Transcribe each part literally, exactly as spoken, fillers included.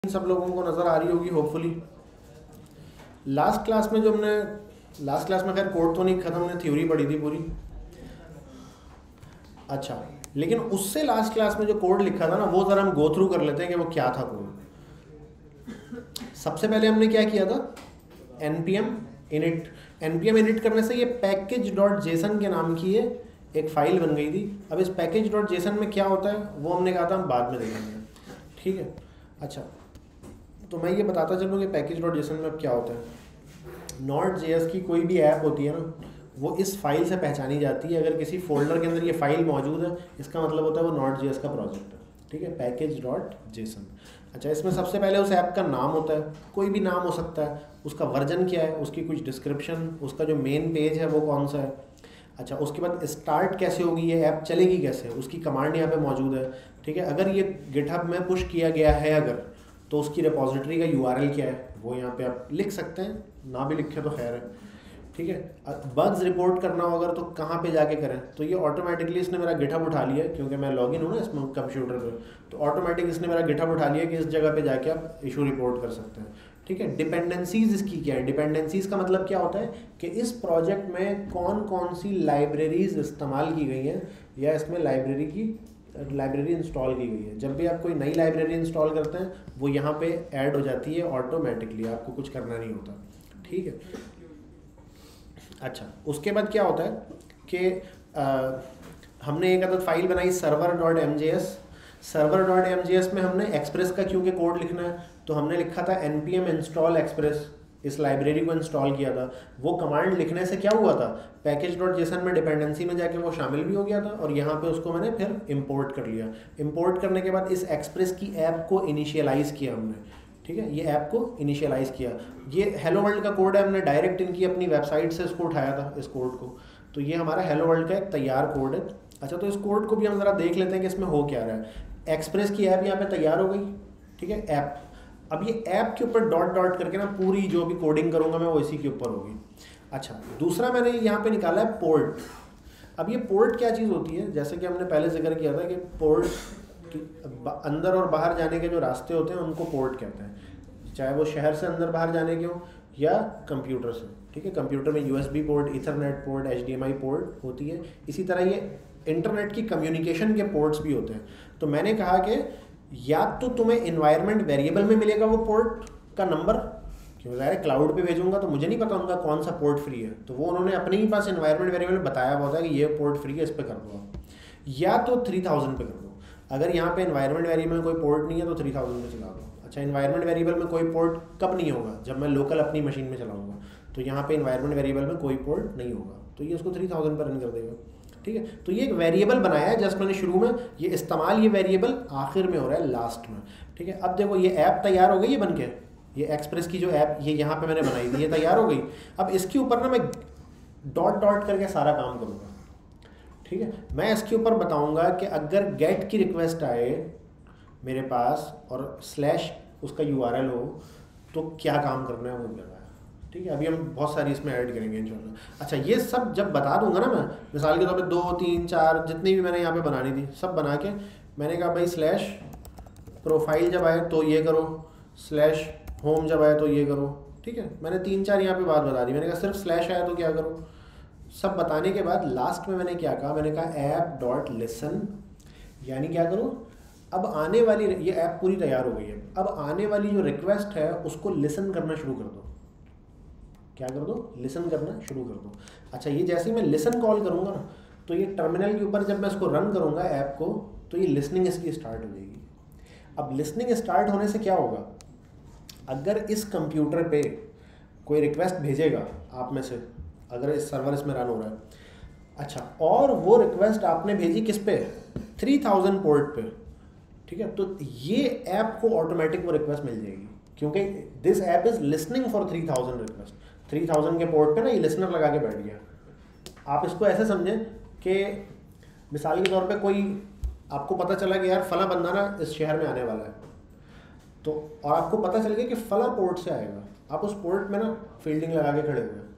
सब लोगों को नज़र आ रही होगी होपफुली। लास्ट क्लास में जो हमने लास्ट क्लास में खैर कोड तो नहीं ख़त्म, हमने थ्योरी पढ़ी थी पूरी। अच्छा, लेकिन उससे लास्ट क्लास में जो कोड लिखा था ना, वो ज़रा हम गो थ्रू कर लेते हैं कि वो क्या था कोड। सबसे पहले हमने क्या किया था, N P M init. N P M init करने से ये पैकेज डॉट जेसन के नाम की है एक फ़ाइल बन गई थी। अब इस पैकेज डॉट जेसन में क्या होता है वो हमने कहा था हम बाद में देखेंगे, ठीक है। अच्छा, तो मैं ये बताता चलूँ कि पैकेज डॉट जेसन में अब क्या होता है। नॉट जेएस की कोई भी ऐप होती है ना, वो इस फाइल से पहचानी जाती है। अगर किसी फोल्डर के अंदर ये फाइल मौजूद है, इसका मतलब होता है वो नॉट जेएस का प्रोजेक्ट है, ठीक है, पैकेज डॉट जेसन। अच्छा, इसमें सबसे पहले उस ऐप का नाम होता है, कोई भी नाम हो सकता है, उसका वर्जन क्या है, उसकी कुछ डिस्क्रिप्शन, उसका जो मेन पेज है वो कौन सा है। अच्छा, उसके बाद स्टार्ट कैसे होगी, ये ऐप चलेगी कैसे, उसकी कमांड यहाँ पे मौजूद है, ठीक है। अगर ये गिटहब में पुश किया गया है अगर, तो उसकी रिपॉजिटरी का यूआरएल क्या है वो यहाँ पे आप लिख सकते हैं, ना भी लिखे तो खैर है, ठीक है। बग्स रिपोर्ट करना हो अगर तो कहाँ पे जाके करें, तो ये ऑटोमेटिकली इसने मेरा गिटहब उठा लिया क्योंकि मैं लॉगिन हूँ ना इसमें कंप्यूटर पे, तो ऑटोमेटिक इसने मेरा गिटहब उठा लिया कि इस जगह पे जाके आप इशू रिपोर्ट कर सकते हैं, ठीक है। डिपेंडेंसीज इसकी क्या है, डिपेंडेंसीज का मतलब क्या होता है कि इस प्रोजेक्ट में कौन कौन सी लाइब्रेरीज इस्तेमाल की गई हैं या इसमें लाइब्रेरी की लाइब्रेरी इंस्टॉल की गई है। जब भी आप कोई नई लाइब्रेरी इंस्टॉल करते हैं वो यहाँ पे ऐड हो जाती है ऑटोमेटिकली, आपको कुछ करना नहीं होता, ठीक है। अच्छा, उसके बाद क्या होता है कि हमने एक अदद फाइल बनाई server dot M J S. Server dot M J S में हमने एक्सप्रेस का क्योंकि कोड लिखना है, तो हमने लिखा था N P M install express, इस लाइब्रेरी को इंस्टॉल किया था। वो कमांड लिखने से क्या हुआ था, पैकेज डॉट जेसन में डिपेंडेंसी में जाके वो शामिल भी हो गया था और यहाँ पे उसको मैंने फिर इंपोर्ट कर लिया। इंपोर्ट करने के बाद इस एक्सप्रेस की ऐप को इनिशियलाइज़ किया हमने, ठीक है, ये ऐप को इनिशियलाइज़ किया। ये हेलो वर्ल्ड का कोड है, हमने डायरेक्ट इनकी अपनी वेबसाइट से इसको उठाया था इस कोड को, तो ये हमारा हेलो वर्ल्ड का एक तैयार कोड है। अच्छा, तो इस कोड को भी हम ज़रा देख लेते हैं कि इसमें हो क्या रहा है। एक्सप्रेस की ऐप यहाँ पे तैयार हो गई, ठीक है, ऐप। अब ये ऐप के ऊपर डॉट डॉट करके ना पूरी जो भी कोडिंग करूँगा मैं वो इसी के ऊपर होगी। अच्छा, दूसरा मैंने यहाँ पे निकाला है पोर्ट। अब ये पोर्ट क्या चीज़ होती है, जैसे कि हमने पहले जिक्र किया था कि पोर्ट अंदर और बाहर जाने के जो रास्ते होते हैं उनको पोर्ट कहते हैं, चाहे वो शहर से अंदर बाहर जाने के हो या कंप्यूटर से, ठीक है। कंप्यूटर में USB port, Ethernet port, HDMI port होती है। इसी तरह ये इंटरनेट की कम्युनिकेशन के पोर्ट्स भी होते हैं। तो मैंने कहा कि या तो तुम्हें इन्वायरमेंट वेरिएबल में मिलेगा वो पोर्ट का नंबर, क्योंकि ज़ाहिर है क्लाउड पे भेजूंगा तो मुझे नहीं पता उनका कौन सा पोर्ट फ्री है, तो वो उन्होंने अपने ही पास इन्वायरमेंट वेरिएबल बताया हुआ था कि ये पोर्ट फ्री है, इस पर कर दो आप, या तो थ्री थाउजेंड पे कर दो। अगर यहाँ पे इन्वायरमेंट वेरिएबल में कोई पोर्ट नहीं है तो थ्री थाउजेंड में चला दो। अच्छा, इन्वायरमेंट वेरिएबल में कोई पोर्ट कब नहीं होगा, जब मैं लोकल अपनी मशीन में चलाऊँगा, तो यहाँ पे इन्वायरमेंट वेरिएबल में कोई पोर्ट नहीं होगा, तो ये उसको थ्री थाउजेंड पर रन कर देगा, ठीक है। तो ये एक वेरिएबल बनाया है जस्ट मैंने शुरू में, ये इस्तेमाल ये वेरिएबल आखिर में हो रहा है लास्ट में, ठीक है। अब देखो ये ऐप तैयार हो गई है बन के, ये एक्सप्रेस की जो ऐप ये यहाँ पे मैंने बनाई थी ये तैयार हो गई। अब इसके ऊपर ना मैं डॉट डॉट करके सारा काम करूँगा, ठीक है। मैं इसके ऊपर बताऊँगा कि अगर गेट की रिक्वेस्ट आए मेरे पास और स्लैश उसका यू आर एल हो तो क्या काम करना है वो करना है, ठीक है। अभी हम बहुत सारी इसमें ऐड करेंगे इंशाल्लाह। अच्छा, ये सब जब बता दूंगा ना मैं, मिसाल के तौर पे दो तीन चार जितनी भी मैंने यहाँ पे बनानी थी सब बना के मैंने कहा भाई स्लैश प्रोफाइल जब आए तो ये करो, स्लैश होम जब आए तो ये करो, ठीक है। मैंने तीन चार यहाँ पे बात बता दी, मैंने कहा सिर्फ स्लैश आया तो क्या करो। सब बताने के बाद लास्ट में मैंने क्या कहा, मैंने कहा ऐप डॉट लिसन, यानी क्या करूँ, अब आने वाली ये ऐप पूरी तैयार हो गई है, अब आने वाली जो रिक्वेस्ट है उसको लिसन करना शुरू कर दो। क्या कर दो, लिसन करना शुरू कर दो। अच्छा, ये जैसे ही मैं लिसन कॉल करूँगा ना, तो ये टर्मिनल के ऊपर जब मैं इसको रन करूँगा ऐप को, तो ये लिसनिंग इसकी स्टार्ट हो जाएगी। अब लिसनिंग स्टार्ट होने से क्या होगा, अगर इस कंप्यूटर पे कोई रिक्वेस्ट भेजेगा आप में से, अगर इस सर्वर इसमें रन हो रहा है, अच्छा, और वो रिक्वेस्ट आपने भेजी किस पे, थ्री थाउजेंड पोर्ट पे, ठीक है, तो ये ऐप को ऑटोमेटिक वो रिक्वेस्ट मिल जाएगी क्योंकि this app is listening for three thousand request. Three thousand के पोर्ट पे ना ये लिसनर लगा के बैठ गया। आप इसको ऐसे समझें कि मिसाल के तौर पे कोई आपको पता चला कि यार फला बंदा ना इस शहर में आने वाला है, तो और आपको पता चल गया कि फला पोर्ट से आएगा, आप उस पोर्ट में ना फील्डिंग लगा के खड़े हुए,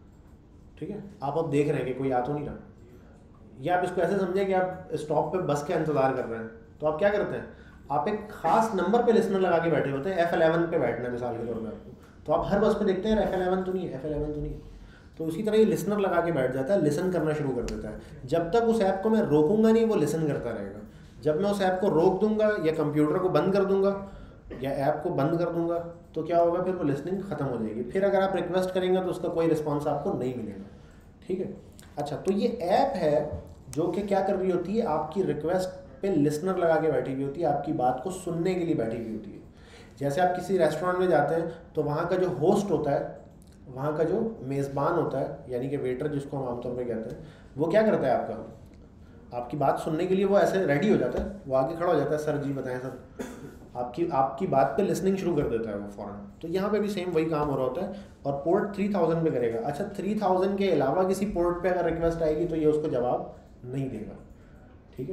ठीक है। आप अब देख रहे हैं कि कोई आ तो नहीं रहा, या आप इसको ऐसे समझें कि आप स्टॉप पे बस का इंतज़ार कर रहे हैं, तो आप क्या करते हैं, आप एक खास नंबर पे लिसनर लगा के बैठे होते हैं, एफ इलेवन पे बैठना है मिसाल के तौर पर आपको, तो आप हर बस पे देखते हैं एफ इलेवन तो नहीं है, एफ इलेवन तो नहीं है, तो उसी तरह ये लिसनर लगा के बैठ जाता है, लिसन करना शुरू कर देता है। जब तक उस ऐप को मैं रोकूंगा नहीं, वो लिसन करता रहेगा। जब मैं उस ऐप को रोक दूंगा या कंप्यूटर को बंद कर दूंगा या ऐप को बंद कर दूंगा तो क्या होगा, फिर वो लिसनिंग ख़त्म हो जाएगी। फिर अगर आप रिक्वेस्ट करेंगे तो उसका कोई रिस्पॉन्स आपको नहीं मिलेगा, ठीक है। अच्छा, तो ये ऐप है जो कि क्या कर रही होती है, आपकी रिक्वेस्ट पे लिसनर लगा के बैठी हुई होती है, आपकी बात को सुनने के लिए बैठी हुई होती है। जैसे आप किसी रेस्टोरेंट में जाते हैं तो वहाँ का जो होस्ट होता है, वहाँ का जो मेज़बान होता है, यानी कि वेटर जिसको हम आमतौर पर कहते हैं, वो क्या करता है, आपका आपकी बात सुनने के लिए वो ऐसे रेडी हो जाता है, वो आगे खड़ा हो जाता है, सर जी बताएं सर, आपकी आपकी बात पे लिसनिंग शुरू कर देता है वो फ़ौरन। तो यहाँ पे भी सेम वही काम हो रहा होता है, और पोर्ट थ्री थाउजेंड पे करेगा। अच्छा, थ्री थाउजेंड के अलावा किसी पोर्ट पे अगर रिक्वेस्ट आएगी तो ये उसको जवाब नहीं देगा, ठीक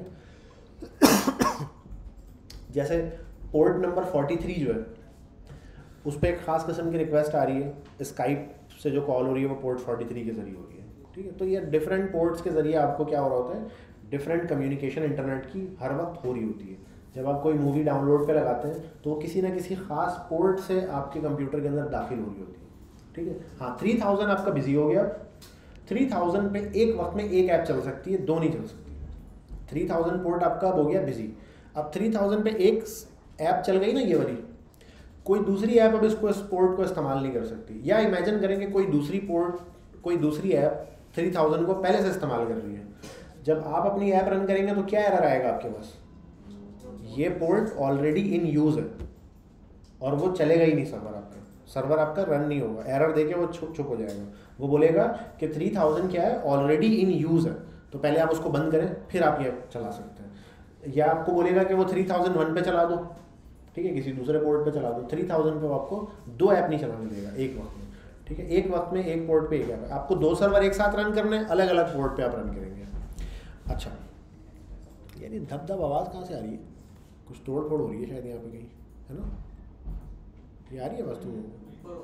है। जैसे पोर्ट नंबर फोर्टी थ्री जो है, उस पर एक ख़ास किस्म की रिक्वेस्ट आ रही है, स्काइप से जो कॉल हो रही है वो पोर्ट फोर्टी थ्री के ज़रिए हो रही है, ठीक है। तो ये डिफरेंट पोर्ट्स के ज़रिए आपको क्या हो रहा होता है, डिफरेंट कम्युनिकेशन इंटरनेट की हर वक्त हो रही होती है। जब आप कोई मूवी डाउनलोड पे लगाते हैं तो वो किसी ना किसी ख़ास पोर्ट से आपके कंप्यूटर के अंदर दाखिल हो रही होती है, ठीक है। हाँ, थ्री थाउजेंड आपका बिजी हो गया, थ्री थाउजेंड पे एक वक्त में एक ऐप चल सकती है, दो नहीं चल सकती। थ्री थाउजेंड पोर्ट आपका हो गया बिजी, अब थ्री थाउजेंड पे एक ऐप चल गई ना ये वाली, कोई दूसरी ऐप अब इसको इस पोर्ट को इस्तेमाल नहीं कर सकती। या इमेजिन करेंगे कोई दूसरी पोर्ट कोई दूसरी ऐप थ्री थाउजेंड को पहले से इस्तेमाल कर रही है, जब आप अपनी ऐप रन करेंगे तो क्या एरर आएगा आपके पास, ये पोर्ट ऑलरेडी इन यूज़ है और वो चलेगा ही नहीं, सर्वर आपका सर्वर आपका रन नहीं होगा, एरर देके वो छुप छुप हो जाएगा। वो बोलेगा कि थ्री थाउजेंड क्या है, ऑलरेडी इन यूज़ है, तो पहले आप उसको बंद करें फिर आप ये चला सकते हैं। या आपको बोलेगा कि वो थ्री थाउजेंड वन पे चला दो, ठीक है, किसी दूसरे पोर्ट पे चला दो। थ्री थाउजेंड पे आपको दो ऐप नहीं चलाने देगा एक वक्त में, ठीक है। एक वक्त में एक पोर्ट पे एक ऐप है, आपको दो सर्वर एक साथ रन करने, अलग अलग पोर्ट पे आप रन करेंगे। अच्छा, यानी धब धब आवाज़ कहाँ से आ रही है, कुछ तोड़ फोड़ हो रही है शायद यहाँ पे कहीं, है ना, ये आ रही है बस तुम।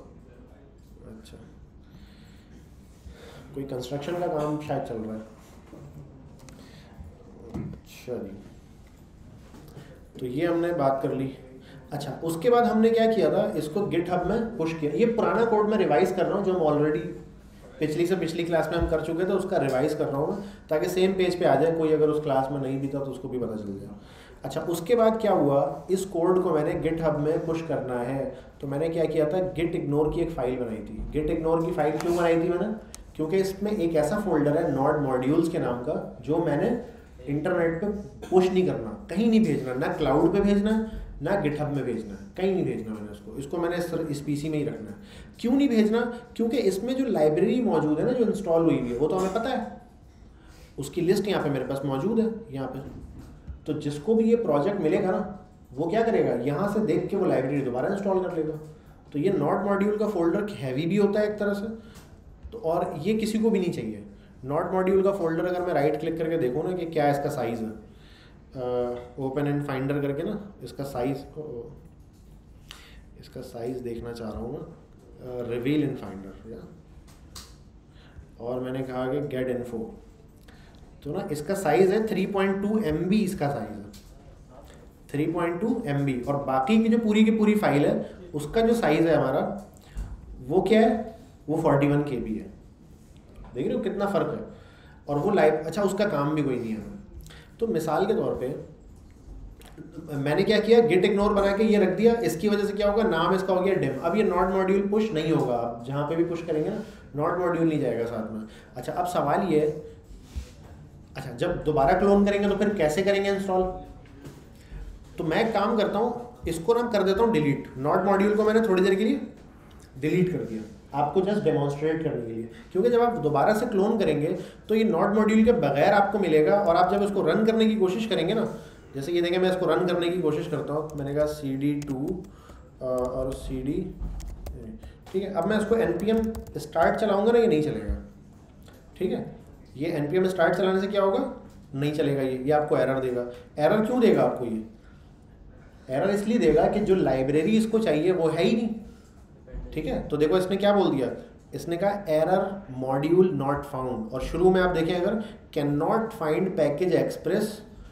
अच्छा, कोई कंस्ट्रक्शन का काम शायद चल रहा है। अच्छा जी, तो ये हमने बात कर ली। अच्छा, उसके बाद हमने क्या किया था, इसको गिटहब में पुश किया। ये पुराना कोड मैं रिवाइज कर रहा हूँ जो हम ऑलरेडी पिछली से पिछली क्लास में हम कर चुके थे, उसका रिवाइज कर रहा हूँ मैं, ताकि सेम पेज पे आ जाए, कोई अगर उस क्लास में नहीं भी था तो उसको भी पता चल जाए। अच्छा, उसके बाद क्या हुआ, इस कोड को मैंने गिटहब में पुश करना है, तो मैंने क्या किया था, गिट इग्नोर की एक फ़ाइल बनाई थी। गिट इग्नोर की फ़ाइल क्यों बनाई थी मैंने, क्योंकि इसमें एक ऐसा फोल्डर है नॉड मॉड्यूल्स के नाम का, जो मैंने इंटरनेट पे पुश नहीं करना, कहीं नहीं भेजना, ना क्लाउड पे भेजना है ना गिटहब में भेजना है, कहीं नहीं भेजना मैंने उसको इसको मैंने इस, इस पीसी में ही रखना है। क्यों नहीं भेजना, क्योंकि इसमें जो लाइब्रेरी मौजूद है ना, जो इंस्टॉल हुई हुई है, वो तो हमें पता है, उसकी लिस्ट यहाँ पे मेरे पास मौजूद है यहाँ पे। तो जिसको भी ये प्रोजेक्ट मिलेगा ना, वो क्या करेगा, यहाँ से देख के वो लाइब्रेरी दोबारा इंस्टॉल कर लेगा। तो ये नॉट मॉड्यूल का फोल्डर हैवी भी होता है एक तरह से, तो और ये किसी को भी नहीं चाहिए। नॉट मॉड्यूल का फोल्डर अगर मैं राइट क्लिक करके देखूँ ना कि क्या इसका साइज़ है, ओपन एंड फाइंडर करके ना इसका साइज़ इसका साइज़ देखना चाह रहा हूँ मैं, रिवील इन फाइंडर या, और मैंने कहा कि गेट इन्फो, तो ना इसका साइज़ है three point two M B, इसका साइज़ है three point two M B, और बाकी की जो पूरी की पूरी फाइल है उसका जो साइज़ है हमारा वो क्या है, वो फोर्टी वन के बी है। देख रहे हो कितना फ़र्क है, और वो लाइव, अच्छा उसका काम भी कोई नहीं है। तो मिसाल के तौर पे मैंने क्या किया, गिट इग्नोर बना के ये रख दिया, इसकी वजह से क्या होगा, नाम इसका हो गया डिम। अब ये नॉट मॉड्यूल पुश नहीं होगा, आप जहाँ पे भी पुश करेंगे ना नॉट मॉड्यूल नहीं जाएगा साथ में। अच्छा, अब सवाल ये, अच्छा जब दोबारा क्लोन करेंगे तो फिर कैसे करेंगे इंस्टॉल, तो मैं एक काम करता हूँ, इसको ना कर देता हूँ डिलीट, नॉट मॉड्यूल को मैंने थोड़ी देर के लिए डिलीट कर दिया, आपको जस्ट डेमोन्स्ट्रेट करने के लिए, क्योंकि जब आप दोबारा से क्लोन करेंगे तो ये नॉट मॉड्यूल के बगैर आपको मिलेगा, और आप जब इसको रन करने की कोशिश करेंगे ना, जैसे ये देखें मैं इसको रन करने की कोशिश करता हूँ, मैंने कहा सी डी टू और सी डी, ठीक है। अब मैं इसको एन पी एम स्टार्ट चलाऊँगा ना, ये नहीं चलेगा, ठीक है। ये एन पी एम स्टार्ट चलाने से क्या होगा, नहीं चलेगा, ये ये आपको एरर देगा। एरर क्यों देगा आपको, ये एरर इसलिए देगा कि जो लाइब्रेरी इसको चाहिए वो है ही नहीं, ठीक है। तो देखो इसने क्या बोल दिया, इसने कहा एरर मॉड्यूल नॉट फाउंड, और शुरू में आप देखें अगर cannot find package express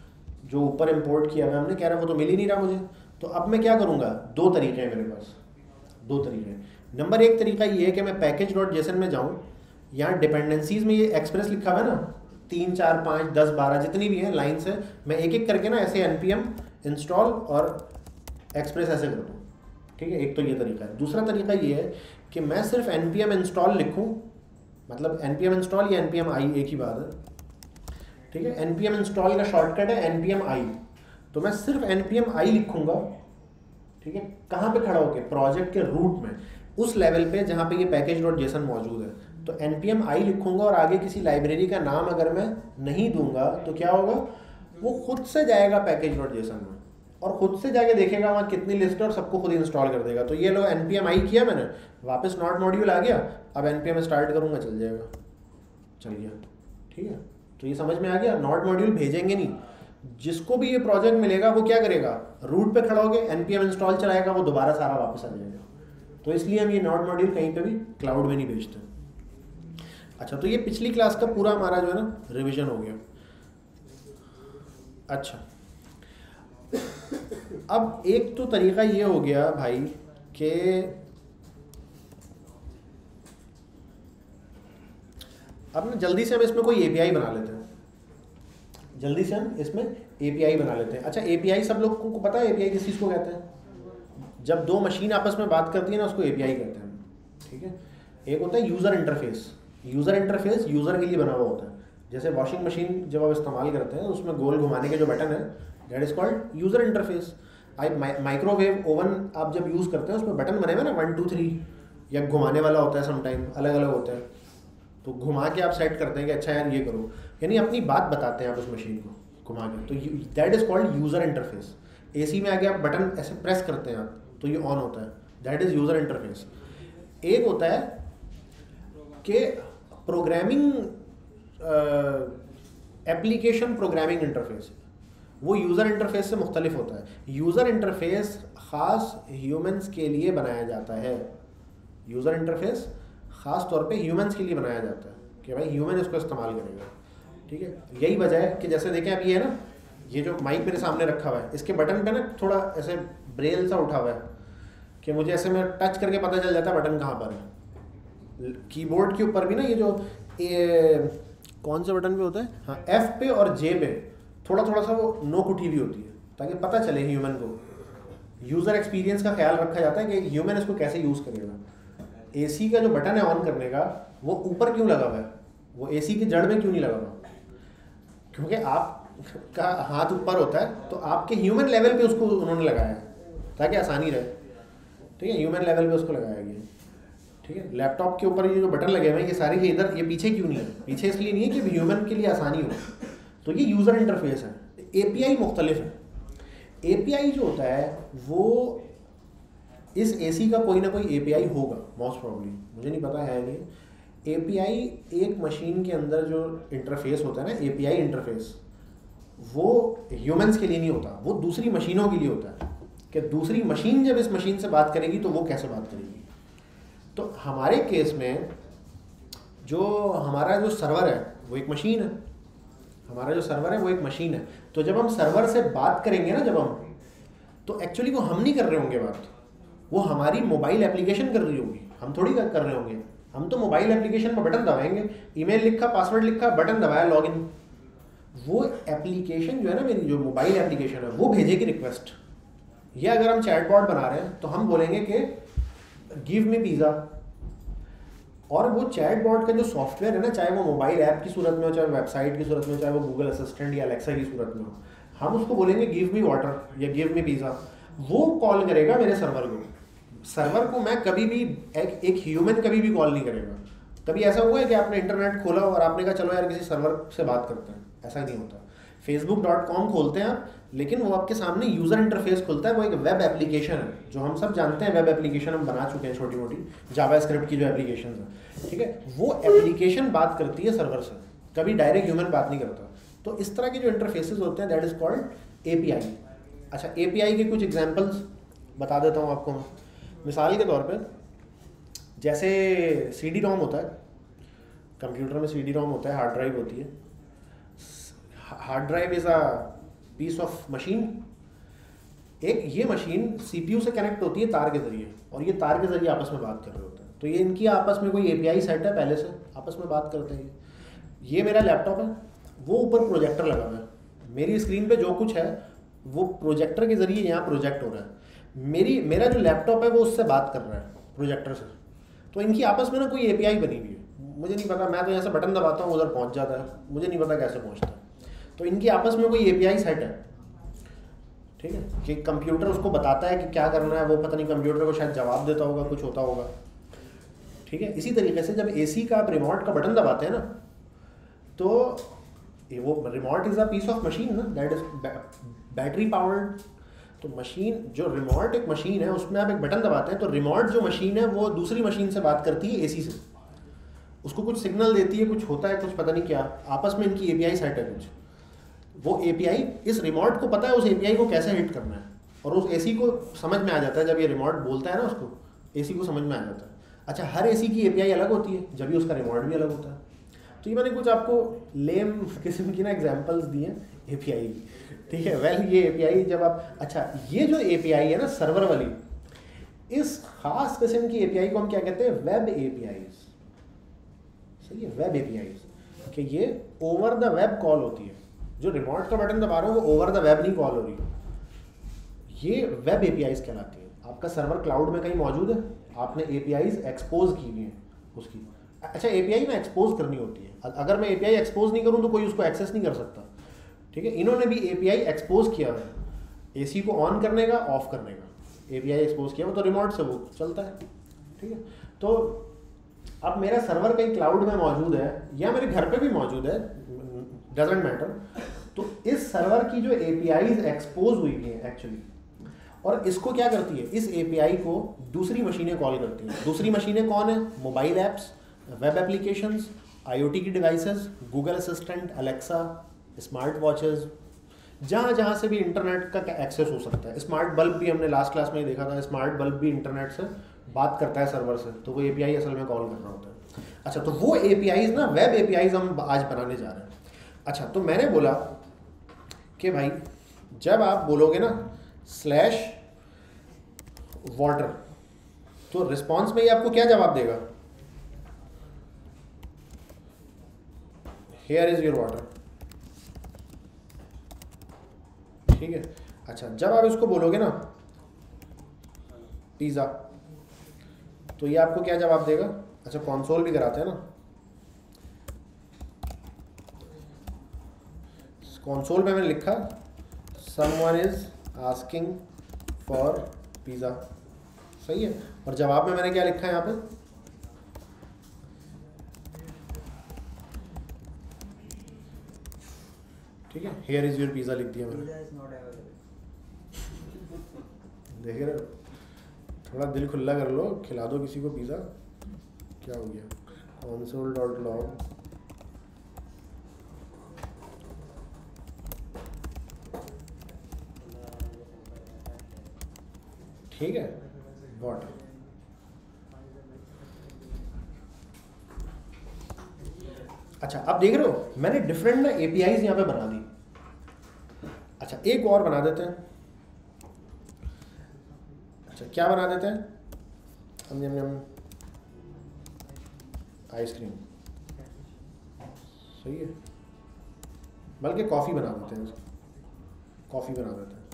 जो ऊपर इंपोर्ट किया हुआ हमने, कह रहा है वो तो मिल ही नहीं रहा मुझे। तो अब मैं क्या करूँगा, दो तरीके हैं मेरे पास, दो तरीके हैं। नंबर एक तरीका ये है कि मैं पैकेज डॉट जेसन में जाऊँ, यहाँ डिपेंडेंसीज में ये एक्सप्रेस लिखा हुआ है ना, तीन चार पाँच दस बारह जितनी भी हैं लाइन से, मैं एक एक करके ना ऐसे एन पी एम इंस्टॉल और एक्सप्रेस ऐसे कर दूँ, ठीक है। एक तो ये तरीका है। दूसरा तरीका ये है कि मैं सिर्फ एन पी एम इंस्टॉल लिखूँ, मतलब एन पी एम इंस्टॉल या एन पी एम आई एक ही बात है, ठीक है। एन पी एम इंस्टॉल का शॉर्टकट है एन पी एम आई, तो मैं सिर्फ एन पी एम आई लिखूँगा, ठीक है। कहाँ पे खड़ा होके, प्रोजेक्ट के रूट में, उस लेवल पे जहाँ पे ये पैकेज डॉट जेसन मौजूद है। तो एन पी एम आई लिखूँगा और आगे किसी लाइब्रेरी का नाम अगर मैं नहीं दूंगा तो क्या होगा, वो खुद से जाएगा पैकेज डॉट जेसन में और खुद से जाके देखेगा वहाँ कितनी लिस्ट है और सबको खुद इंस्टॉल कर देगा। तो ये लो एन पी एम आई किया मैंने, वापस नॉट मॉड्यूल आ गया, अब एन पी एम स्टार्ट करूँगा, चल जाएगा, चल गया, ठीक है। तो ये समझ में आ गया, नॉट मॉड्यूल भेजेंगे नहीं, जिसको भी ये प्रोजेक्ट मिलेगा वो क्या करेगा, रूट पे खड़ा होगे एन पी एम इंस्टॉल चलाएगा, वो दोबारा सारा वापस आ जाएगा। तो इसलिए हम ये नॉट मॉड्यूल कहीं पे भी क्लाउड में नहीं भेजते। अच्छा, तो ये पिछली क्लास का पूरा हमारा जो है ना रिवीजन हो गया। अच्छा, अब एक तो तरीका ये हो गया भाई कि अब ना जल्दी से हम इसमें कोई ए पी आई बना लेते हैं, जल्दी से हम इसमें ए पी आई बना लेते हैं। अच्छा, ए पी आई सब लोगों को पता है ए पी आई किस चीज़ को कहते हैं? जब दो मशीन आपस में बात करती है ना, उसको ए पी आई कहते हैं, ठीक है। एक होता है user interface, user interface user के लिए बना हुआ होता है। जैसे वॉशिंग मशीन जब आप इस्तेमाल करते हैं उसमें गोल घुमाने के जो बटन है, that is called user interface. आप माइक्रोवेव ओवन आप जब यूज़ करते हैं उसमें बटन बने हुए ना वन टू थ्री, या घुमाने वाला होता है, समटाइम अलग अलग होता है, तो घुमा के आप सेट करते हैं कि अच्छा यार ये करो, यानी अपनी बात बताते हैं आप उस मशीन को घुमा के, तो that is called user interface. AC में आगे आप बटन ऐसे प्रेस करते हैं आप तो ये ऑन होता है, दैट इज़ यूज़र इंटरफेस। एक होता है कि प्रोग्रामिंग एप्लीकेशन प्रोग्रामिंग इंटरफेस, वो यूज़र इंटरफेस से मुख्तलिफ होता है। यूज़र इंटरफेस ख़ास ह्यूमंस के लिए बनाया जाता है, यूज़र इंटरफेस ख़ास तौर पे ह्यूमंस के लिए बनाया जाता है कि भाई ह्यूमन इसको इस्तेमाल करेगा, ठीक है। यही वजह है कि जैसे देखें अब ये है ना, ये जो माइक मेरे सामने रखा हुआ है, इसके बटन पे ना थोड़ा ऐसे ब्रेल सा उठा हुआ है कि मुझे ऐसे में टच करके पता चल जाता है बटन कहाँ पर है। कीबोर्ड के ऊपर भी ना ये जो ए, कौन से बटन पे होता है, हाँ एफ पे और जे पे थोड़ा थोड़ा सा वो नोक उठी हुई होती है ताकि पता चले ह्यूमन को, यूज़र एक्सपीरियंस का ख्याल रखा जाता है कि ह्यूमन इसको कैसे यूज़ करेगा। एसी का जो बटन है ऑन करने का, वो ऊपर क्यों लगा हुआ है, वो एसी की जड़ में क्यों नहीं लगा हुआ? क्योंकि आप का हाथ ऊपर होता है तो आपके ह्यूमन लेवल पे उसको उन्होंने लगाया है ताकि आसानी रहे, ठीक है। ह्यूमन लेवल पे उसको लगाया गया, ठीक है। लैपटॉप के ऊपर ये जो बटन लगे हुए हैं ये सारे ये इधर, ये पीछे क्यों नहीं है? पीछे इसलिए नहीं है कि ह्यूमन के लिए आसानी हो। तो ये यूज़र इंटरफेस है। ए पी आई मुख्तलिफ है। ए पी आई जो होता है वो इस एसी का कोई ना कोई ए पी आई होगा मोस्ट प्रॉब्ली, मुझे नहीं पता है नहीं। ए पी आई एक मशीन के अंदर जो इंटरफेस होता है ना, ए पी आई इंटरफेस, वो ह्यूमंस के लिए नहीं होता, वो दूसरी मशीनों के लिए होता है कि दूसरी मशीन जब इस मशीन से बात करेगी तो वो कैसे बात करेगी। तो हमारे केस में जो हमारा जो सर्वर है वो एक मशीन है, हमारा जो सर्वर है वो एक मशीन है। तो जब हम सर्वर से बात करेंगे ना, जब हम, तो एक्चुअली वो हम नहीं कर रहे होंगे बात, वो हमारी मोबाइल एप्लीकेशन कर रही होगी, हम थोड़ी कर रहे होंगे। हम तो मोबाइल एप्लीकेशन पर बटन दबाएंगे, ईमेल लिखा, पासवर्ड लिखा, बटन दबाया, लॉगिन। वो एप्लीकेशन जो है ना मेरी, जो मोबाइल एप्लीकेशन है, वो भेजेगी रिक्वेस्ट। या अगर हम चैटबॉट बना रहे हैं तो हम बोलेंगे कि गिव मी पिज़्ज़ा, और वो चैटबॉट का जो सॉफ्टवेयर है ना, चाहे वो मोबाइल ऐप की सूरत में हो, चाहे वेबसाइट की सूरत में हो, चाहे वो गूगल असिस्टेंट या अलेक्सा की सूरत में हो, हम उसको बोलेंगे गिव मी वाटर या गिव मी पिज़्ज़ा। वो कॉल करेगा मेरे सर्वर को। सर्वर को मैं कभी भी एक एक ह्यूमन कभी भी कॉल नहीं करेगा। कभी ऐसा हुआ है कि आपने इंटरनेट खोला और आपने कहा चलो यार किसी सर्वर से बात करते हैं? ऐसा ही नहीं होता। फेसबुक डॉट कॉम खोलते हैं आप, लेकिन वो आपके सामने यूज़र इंटरफेस खुलता है, वो एक वेब एप्लीकेशन है, जो हम सब जानते हैं वेब एप्लीकेशन हम बना चुके हैं, छोटी मोटी जावास्क्रिप्ट की जो एप्लीकेशन है, ठीक है। वो एप्लीकेशन बात करती है सर्वर से, कभी डायरेक्ट ह्यूमन बात नहीं करता। तो इस तरह के जो इंटरफेसेस होते हैं that is called A P I. अच्छा, ए पी आई के कुछ एग्जांपल्स बता देता हूँ आपको। मिसाल के तौर पे जैसे सी डी रोम होता है, कंप्यूटर में सी डी रोम होता है, हार्ड ड्राइव होती है। Hard drive is a piece of machine, एक ये मशीन सीपीयू से कनेक्ट होती है तार के जरिए, और ये तार के जरिए आपस में बात कर रहे होते हैं। तो ये इनकी आपस में कोई एपीआई सेट है, पहले से आपस में बात करते हैं। ये मेरा लैपटॉप है, वो ऊपर प्रोजेक्टर लगा हुआ है, मेरी स्क्रीन पे जो कुछ है वो प्रोजेक्टर के जरिए यहाँ प्रोजेक्ट हो रहा है। मेरी मेरा जो लैपटॉप है वो उससे बात कर रहा है प्रोजेक्टर से। तो इनकी आपस में ना कोई एपीआई बनी हुई है, मुझे नहीं पता, मैं तो यहाँ से बटन दबाता हूँ उधर पहुँच जाता है, मुझे नहीं पता कैसे पहुँचता है। तो इनकी आपस में कोई एपीआई सेट है, ठीक है, कि कंप्यूटर उसको बताता है कि क्या करना है, वो पता नहीं कंप्यूटर को शायद जवाब देता होगा, कुछ होता होगा, ठीक है। इसी तरीके से जब एसी का आप रिमोट का बटन दबाते हैं ना, तो वो remote is a piece of machine ना, दैट इज बैटरी पावर्ड। तो मशीन जो रिमोट एक मशीन है, उसमें आप एक बटन दबाते हैं तो रिमोट जो मशीन है वो दूसरी मशीन से बात करती है एसी से, उसको कुछ सिग्नल देती है, कुछ होता है, कुछ पता नहीं क्या, आपस में इनकी एपीआई सेट है कुछ। वो एपीआई, इस रिमोट को पता है उस एपीआई को कैसे हिट करना है, और उस एसी को समझ में आ जाता है जब ये रिमोट बोलता है ना, उसको एसी को समझ में आ जाता है। अच्छा, हर एसी की एपीआई अलग होती है, जब भी उसका रिमोट भी अलग होता है। तो ये मैंने कुछ आपको लेम किस्म की ना एग्जांपल्स दी हैं एपीआई की, ठीक है। वेल ये एपीआई जब आप, अच्छा ये जो एपीआई है ना सर्वर वाली, इस खास किस्म की एपीआई को हम क्या कहते हैं, वेब एपीआईज। सही है, वेब एपीआईज, कि ये ओवर द वेब कॉल होती है। जो रिमोट का बटन दबा रहा हूँ वो ओवर द वेब नहीं कॉल हो रही, ये वेब एपीआईज कहलाती है। आपका सर्वर क्लाउड में कहीं मौजूद है, आपने एपीआईज एक्सपोज की हुई है उसकी। अच्छा, एपीआई ना एक्सपोज करनी होती है, अगर मैं एपीआई एक्सपोज नहीं करूँ तो कोई उसको एक्सेस नहीं कर सकता, ठीक है। इन्होंने भी एपीआई एक्सपोज किया है, एसी को ऑन करने का, ऑफ करने का एपीआई एक्सपोज किया, वो तो रिमोट से वो चलता है, ठीक है। तो अब मेरा सर्वर कहीं क्लाउड में मौजूद है या मेरे घर पे भी मौजूद है, डजंट मैटर। तो इस सर्वर की जो एपीआईज एक्सपोज हुई है एक्चुअली, और इसको क्या करती है, इस एपीआई को दूसरी मशीनें कॉल करती हैं। दूसरी मशीनें कौन है, mobile apps, web applications, IOT की devices, Google Assistant, Alexa, smart watches, जहाँ जहाँ से भी इंटरनेट का एक्सेस हो सकता है। स्मार्ट बल्ब भी हमने लास्ट क्लास में ही देखा था, स्मार्ट बल्ब भी इंटरनेट से बात करता है सर्वर से, तो वो एपीआई असल में कॉल कर रहा होता है। अच्छा, तो वो एपीआईज ना वेब एपीआईज हम आज बनाने जा रहे हैं। अच्छा, तो मैंने बोला कि भाई जब आप बोलोगे ना स्लैश वाटर, तो रिस्पॉन्स में ही आपको क्या जवाब देगा, हियर इज योर वाटर, ठीक है। अच्छा, जब आप इसको बोलोगे ना पिज़्ज़ा, तो ये आपको क्या जवाब देगा। अच्छा, कंसोल भी कराते हैं ना, कंसोल में मैंने लिखा someone is asking for pizza, सही है। और जवाब में मैंने क्या लिखा है यहाँ पे, ठीक है, हियर इज योर पिज़्ज़ा लिख दिया मैंने। देख रहे हो, थोड़ा दिल खुला कर लो, खिला दो किसी को पिज़्ज़ा, क्या हो गया। console डॉट लॉग, ठीक है, वॉट। अच्छा, आप देख रहे हो मैंने डिफरेंट ना एपीआईज यहाँ पे बना दी। अच्छा, एक और बना देते हैं। अच्छा, क्या बना देते हैं, हम यम यम आइसक्रीम, सही है, बल्कि कॉफ़ी बना देते हैं, कॉफ़ी बना देते हैं।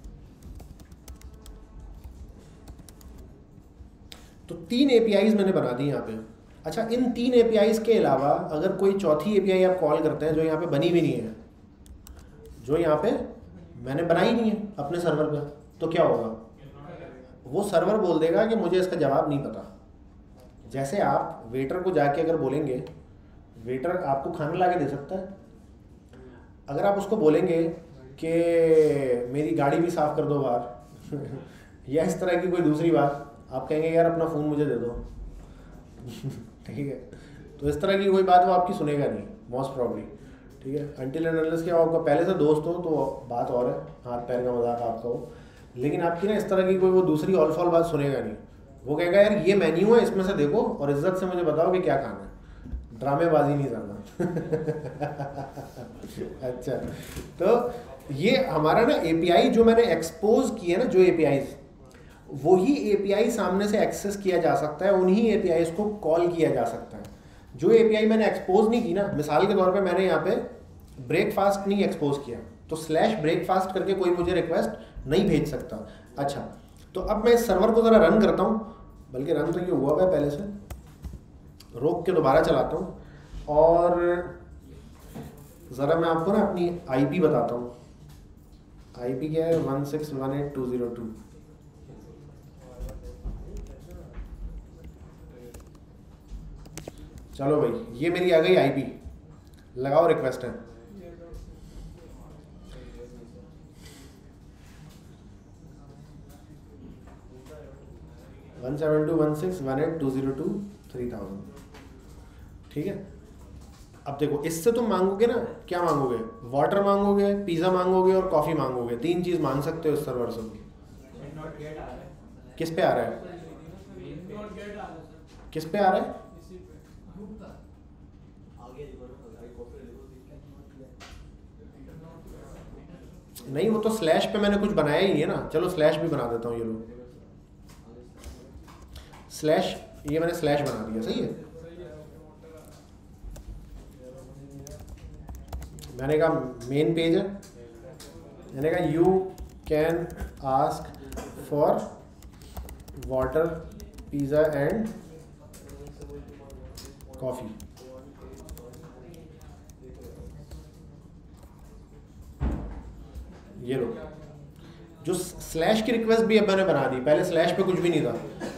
तो तीन एपीआईज मैंने बना दी यहाँ पे। अच्छा, इन तीन एपीआईज के अलावा अगर कोई चौथी एपीआई आप कॉल करते हैं जो यहाँ पे बनी भी नहीं है, जो यहाँ पे मैंने बनाई नहीं है अपने सर्वर पे, तो क्या होगा, वो सर्वर बोल देगा कि मुझे इसका जवाब नहीं पता। जैसे आप वेटर को जाके अगर बोलेंगे, वेटर आपको खाना ला के दे सकता है, अगर आप उसको बोलेंगे कि मेरी गाड़ी भी साफ़ कर दो बाहर या इस तरह की कोई दूसरी बात, आप कहेंगे यार अपना फ़ोन मुझे दे दो ठीक है। तो इस तरह की कोई बात वो आपकी सुनेगा नहीं मोस्ट प्रॉब्ली, ठीक है। अनटिल एंड अनलेस कि आपका पहले से दोस्त हो तो बात और है, हाथ पैर का मजाक आपका हो, लेकिन आपकी ना इस तरह की कोई वो दूसरी ऑल फॉल बात सुनेगा नहीं। वो कहेगा यार ये मेन्यू है, इसमें से देखो और इज्जत से मुझे बताओ कि क्या खाना है, ड्रामेबाजी नहीं करना अच्छा, तो ये हमारा ना एपीआई जो मैंने एक्सपोज किए ना, जो एपीआई, वही एपीआई सामने से एक्सेस किया जा सकता है, उन्हीं एपीआई को कॉल किया जा सकता है। जो एपीआई मैंने एक्सपोज नहीं की ना, मिसाल के तौर पे मैंने यहाँ पे ब्रेकफास्ट नहीं एक्सपोज किया, तो स्लैश ब्रेकफास्ट करके कोई मुझे रिक्वेस्ट नहीं भेज सकता। अच्छा, तो अब मैं इस सर्वर को ज़रा रन करता हूँ, बल्कि रन तो ये हुआ हुआ है पहले से, रोक के दोबारा चलाता हूँ और ज़रा मैं आपको ना अपनी आईपी बताता हूँ। आईपी क्या है? One six one eight two zero two. चलो भाई, ये मेरी आ गई आईपी, लगाओ रिक्वेस्ट है। One seven two one six one eight two zero two three thousand. ठीक है, अब देखो इससे तुम मांगोगे ना, क्या मांगोगे? वाटर मांगोगे, पिज़्ज़ा मांगोगे और कॉफ़ी मांगोगे। तीन चीज़ मांग सकते हो इस सर्वर से। किस पे आ रहा है? किस पे आ रहा है? नहीं, वो तो स्लैश पे मैंने कुछ बनाया ही नहीं है ना। चलो स्लैश भी बना देता हूँ। ये लो स्लैश, ये मैंने स्लैश बना दिया। सही है, मैंने कहा मेन पेज है, मैंने कहा you can ask for water, pizza and coffee. ये लो, जो स्लैश की रिक्वेस्ट भी अब मैंने बना दी, पहले स्लैश पे कुछ भी नहीं था।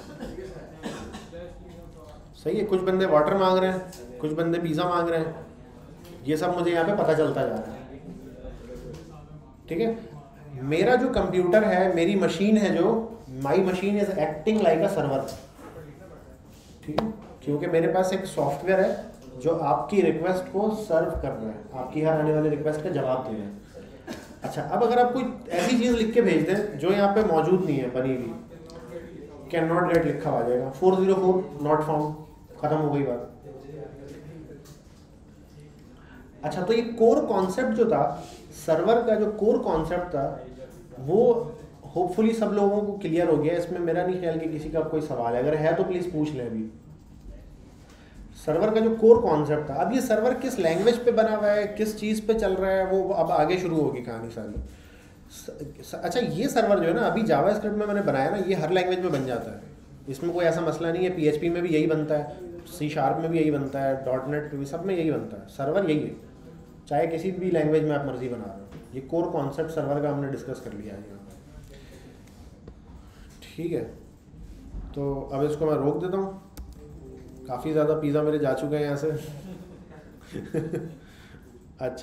सही है, कुछ बंदे वाटर मांग रहे हैं, कुछ बंदे पिज़्ज़ा मांग रहे हैं, ये सब मुझे यहाँ पे पता चलता जा रहा है। ठीक है, मेरा जो कंप्यूटर है, मेरी मशीन है, जो my machine is acting like a server. ठीक है, क्योंकि मेरे पास एक सॉफ्टवेयर है जो आपकी रिक्वेस्ट को सर्व कर रहा है, आपकी हर आने वाली रिक्वेस्ट का जवाब दे रहा है। अच्छा, अब अगर आप कोई ऐसी चीज़ लिख के भेज दें जो यहाँ पे मौजूद नहीं है, बनी हुई, कैन नॉट गेट लिखा आ जाएगा, four zero four not found, खत्म हो गई बात। अच्छा, तो ये कोर कॉन्सेप्ट जो था सर्वर का, जो कोर कॉन्सेप्ट था, वो होपफुली सब लोगों को क्लियर हो गया। इसमें मेरा नहीं ख्याल कि किसी का कोई सवाल है, अगर है तो प्लीज़ पूछ लें अभी। सर्वर का जो कोर कॉन्सेप्ट था, अब ये सर्वर किस लैंग्वेज पे बना हुआ है, किस चीज़ पे चल रहा है, वो अब आगे शुरू होगी कहानी सारी। अच्छा, ये सर्वर जो है ना, अभी जावास्क्रिप्ट में मैंने बनाया ना, ये हर लैंग्वेज में बन जाता है, इसमें कोई ऐसा मसला नहीं है। पीएचपी में भी यही बनता है, सी शार्प में भी यही बनता है, डॉट नेट भी, सब में यही बनता है। सर्वर यही है, चाहे किसी भी लैंग्वेज में आप मर्जी बना रहे हो। ये कोर कॉन्सेप्ट सर्वर का हमने डिस्कस कर लिया है यहाँ पर। ठीक है, तो अब इसको मैं रोक देता हूँ। काफ़ी ज़्यादा पिज़्ज़ा मेरे जा चुके हैं यहाँ से। अच्छा,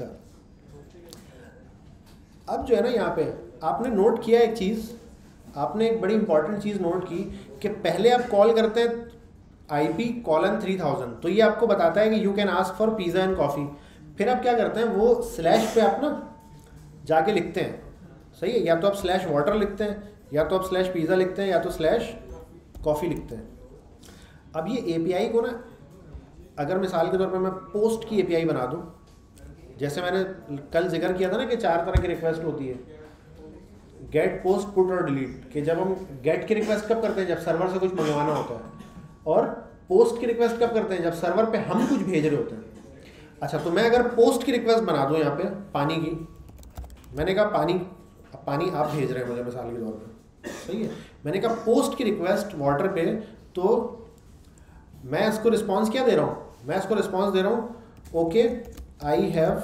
अब जो है ना, यहाँ पे आपने नोट किया एक चीज़, आपने एक बड़ी इंपॉर्टेंट चीज़ नोट की कि पहले आप कॉल करते हैं I P colon three thousand, तो ये आपको बताता है कि you can ask for pizza and coffee. फिर आप क्या करते हैं, वो स्लैश पे आप ना जाके लिखते हैं। सही है, या तो आप स्लैश वाटर लिखते हैं, या तो आप स्लैश पिज़्ज़ा लिखते हैं, या तो स्लैश कॉफ़ी लिखते हैं। अब ये एपीआई को ना, अगर मिसाल के तौर पर मैं पोस्ट की एपीआई बना दूं, जैसे मैंने कल जिक्र किया था ना कि चार तरह की रिक्वेस्ट होती है, गेट, पोस्ट, पुट और डिलीट। कि जब हम गेट की रिक्वेस्ट कब करते हैं, जब सर्वर से कुछ मंगवाना होता है, और पोस्ट की रिक्वेस्ट कब करते हैं, जब सर्वर पे हम कुछ भेज रहे होते हैं। अच्छा, तो मैं अगर पोस्ट की रिक्वेस्ट बना दूं यहाँ पे पानी की, मैंने कहा पानी, अब पानी आप भेज रहे हैं मुझे मिसाल के तौर पर, सही है, मैंने कहा पोस्ट की रिक्वेस्ट वाटर पे, तो मैं इसको रिस्पॉन्स क्या दे रहा हूँ, मैं इसको रिस्पॉन्स दे रहा हूँ okay I have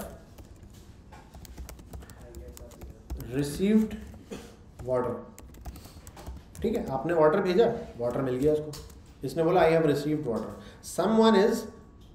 received water. ठीक है, आपने वाटर भेजा, वाटर मिल गया इसको, इसने बोला I have received water. Someone is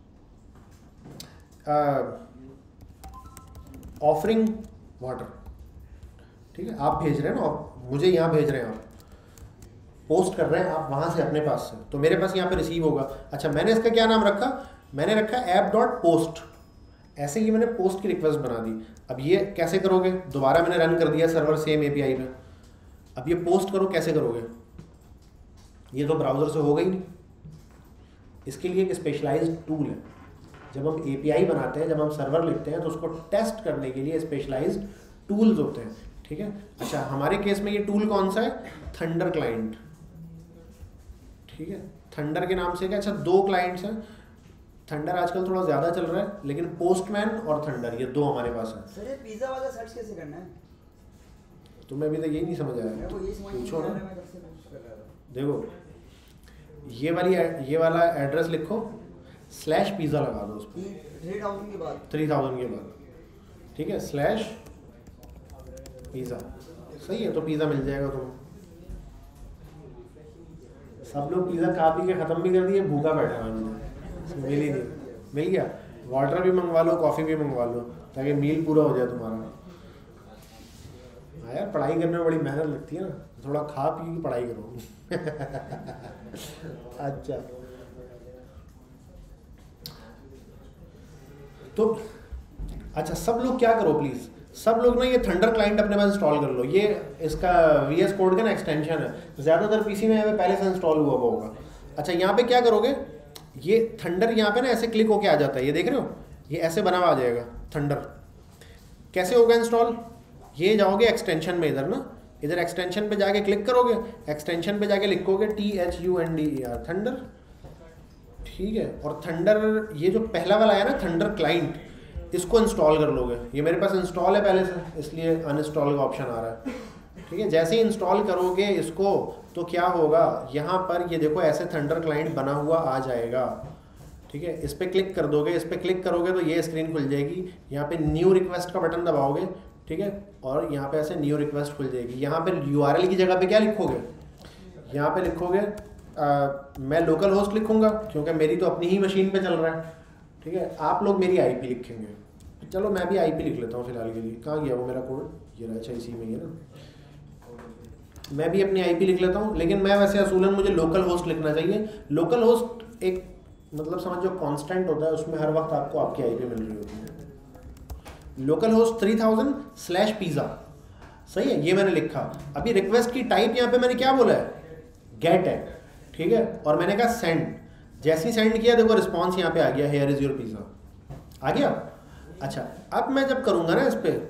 offering water. ठीक है, आप भेज रहे हैं ना, मुझे यहाँ भेज रहे हैं, आप पोस्ट कर रहे हैं आप वहाँ से अपने पास से, तो मेरे पास यहाँ पे रिसीव होगा। अच्छा, मैंने इसका क्या नाम रखा, मैंने रखा ऐप डॉट पोस्ट। ऐसे ही मैंने पोस्ट की रिक्वेस्ट बना दी। अब ये कैसे करोगे, दोबारा मैंने रन कर दिया सर्वर सेम एपीआई में। अब ये पोस्ट करो, कैसे करोगे, ये तो ब्राउज़र से होगा ही नहीं। इसके लिए एक स्पेशलाइज्ड टूल है। जब हम एपीआई बनाते हैं, जब हम सर्वर लिखते हैं, तो उसको टेस्ट करने के लिए स्पेशलाइज्ड टूल्स होते हैं, ठीक है। अच्छा, हमारे केस में ये टूल कौन सा है? थंडर क्लाइंट, ठीक है। थंडर के नाम से क्या, अच्छा दो क्लाइंट्स हैं। थंडर आजकल थोड़ा ज़्यादा चल रहा है, लेकिन पोस्टमैन और थंडर ये दो हमारे पास है। सर ये पिज़्ज़ा वाला सर्च कैसे करना है? तुम्हें अभी तक यही नहीं समझ आया? पूछो ना। देखो ये वाली ये वाला एड्रेस लिखो, स्लैश पिज़्ज़ा लगा दो उस पर थ्री थाउजेंड के बाद थ्री थाउजेंड के बाद, ठीक है, स्लैश पिज़्ज़ा। सही है, तो पिज़्ज़ा मिल जाएगा तुम्हें। सब लोग पिज़्ज़ा खा पी के ख़त्म भी कर दिए, भूखा बैठा है, मिल ही नहीं। मिल गया। वाटर भी मंगवा लो, कॉफ़ी भी मंगवा लो, ताकि मील पूरा हो जाए तुम्हारा। हाँ यार, पढ़ाई करने में बड़ी मेहनत लगती है ना, थोड़ा खा पी के पढ़ाई करो। अच्छा, तो अच्छा सब लोग क्या करो प्लीज़, सब लोग ना ये थंडर क्लाइंट अपने पास इंस्टॉल कर लो। ये इसका वी एस कोड का ना एक्सटेंशन है, ज़्यादातर पीसी में पहले से इंस्टॉल हुआ हुआ होगा। अच्छा, यहाँ पे क्या करोगे, ये थंडर यहाँ पे ना ऐसे क्लिक होके आ जाता है, ये देख रहे हो, ये ऐसे बना हुआ आ जाएगा थंडर। कैसे होगा इंस्टॉल? ये जाओगे एक्सटेंशन में, इधर ना, इधर एक्सटेंशन पे जाके क्लिक करोगे, एक्सटेंशन पे जाके लिखोगे T H U N D E R, thunder, ठीक है। और थंडर ये जो पहला वाला है ना, थंडर क्लाइंट, इसको इंस्टॉल कर लोगे। ये मेरे पास इंस्टॉल है पहले से, इसलिए अनइंस्टॉल का ऑप्शन आ रहा है, ठीक है। जैसे ही इंस्टॉल करोगे इसको, तो क्या होगा, यहाँ पर ये देखो ऐसे थंडर क्लाइंट बना हुआ आ जाएगा, ठीक है। इस पर क्लिक कर दोगे, इस पर क्लिक करोगे तो ये स्क्रीन खुल जाएगी। यहाँ पे न्यू रिक्वेस्ट का बटन दबाओगे, ठीक है, और यहाँ पे ऐसे न्यू रिक्वेस्ट खुल जाएगी। यहाँ पे यूआरएल की जगह पे क्या लिखोगे, यहाँ पे लिखोगे आ, मैं लोकल होस्ट लिखूंगा, क्योंकि मेरी तो अपनी ही मशीन पे चल रहा है, ठीक है। आप लोग मेरी आईपी लिखेंगे। चलो मैं भी आईपी लिख लेता हूँ फिलहाल के लिए। कहाँ गया वो मेरा कोड, ये रहा, अच्छा इसी में ही है ना। मैं भी अपनी आईपी लिख लेता हूँ, लेकिन मैं वैसे असूलन मुझे लोकल होस्ट लिखना चाहिए। लोकल होस्ट एक मतलब समझ जो कांस्टेंट होता है, उसमें हर वक्त आपको आपकी आईपी मिल रही होती है। Local host three thousand slash pizza, सही है, ये मैंने लिखा। अभी रिक्वेस्ट की टाइप यहाँ पे मैंने क्या बोला है, गेट है, ठीक है, और मैंने कहा सेंड। जैसे ही सेंड किया देखो रिस्पॉन्स यहाँ पे आ गया, हेयर इज योर पिज़्ज़ा, आ गया। अच्छा, अब मैं जब करूँगा ना इस पर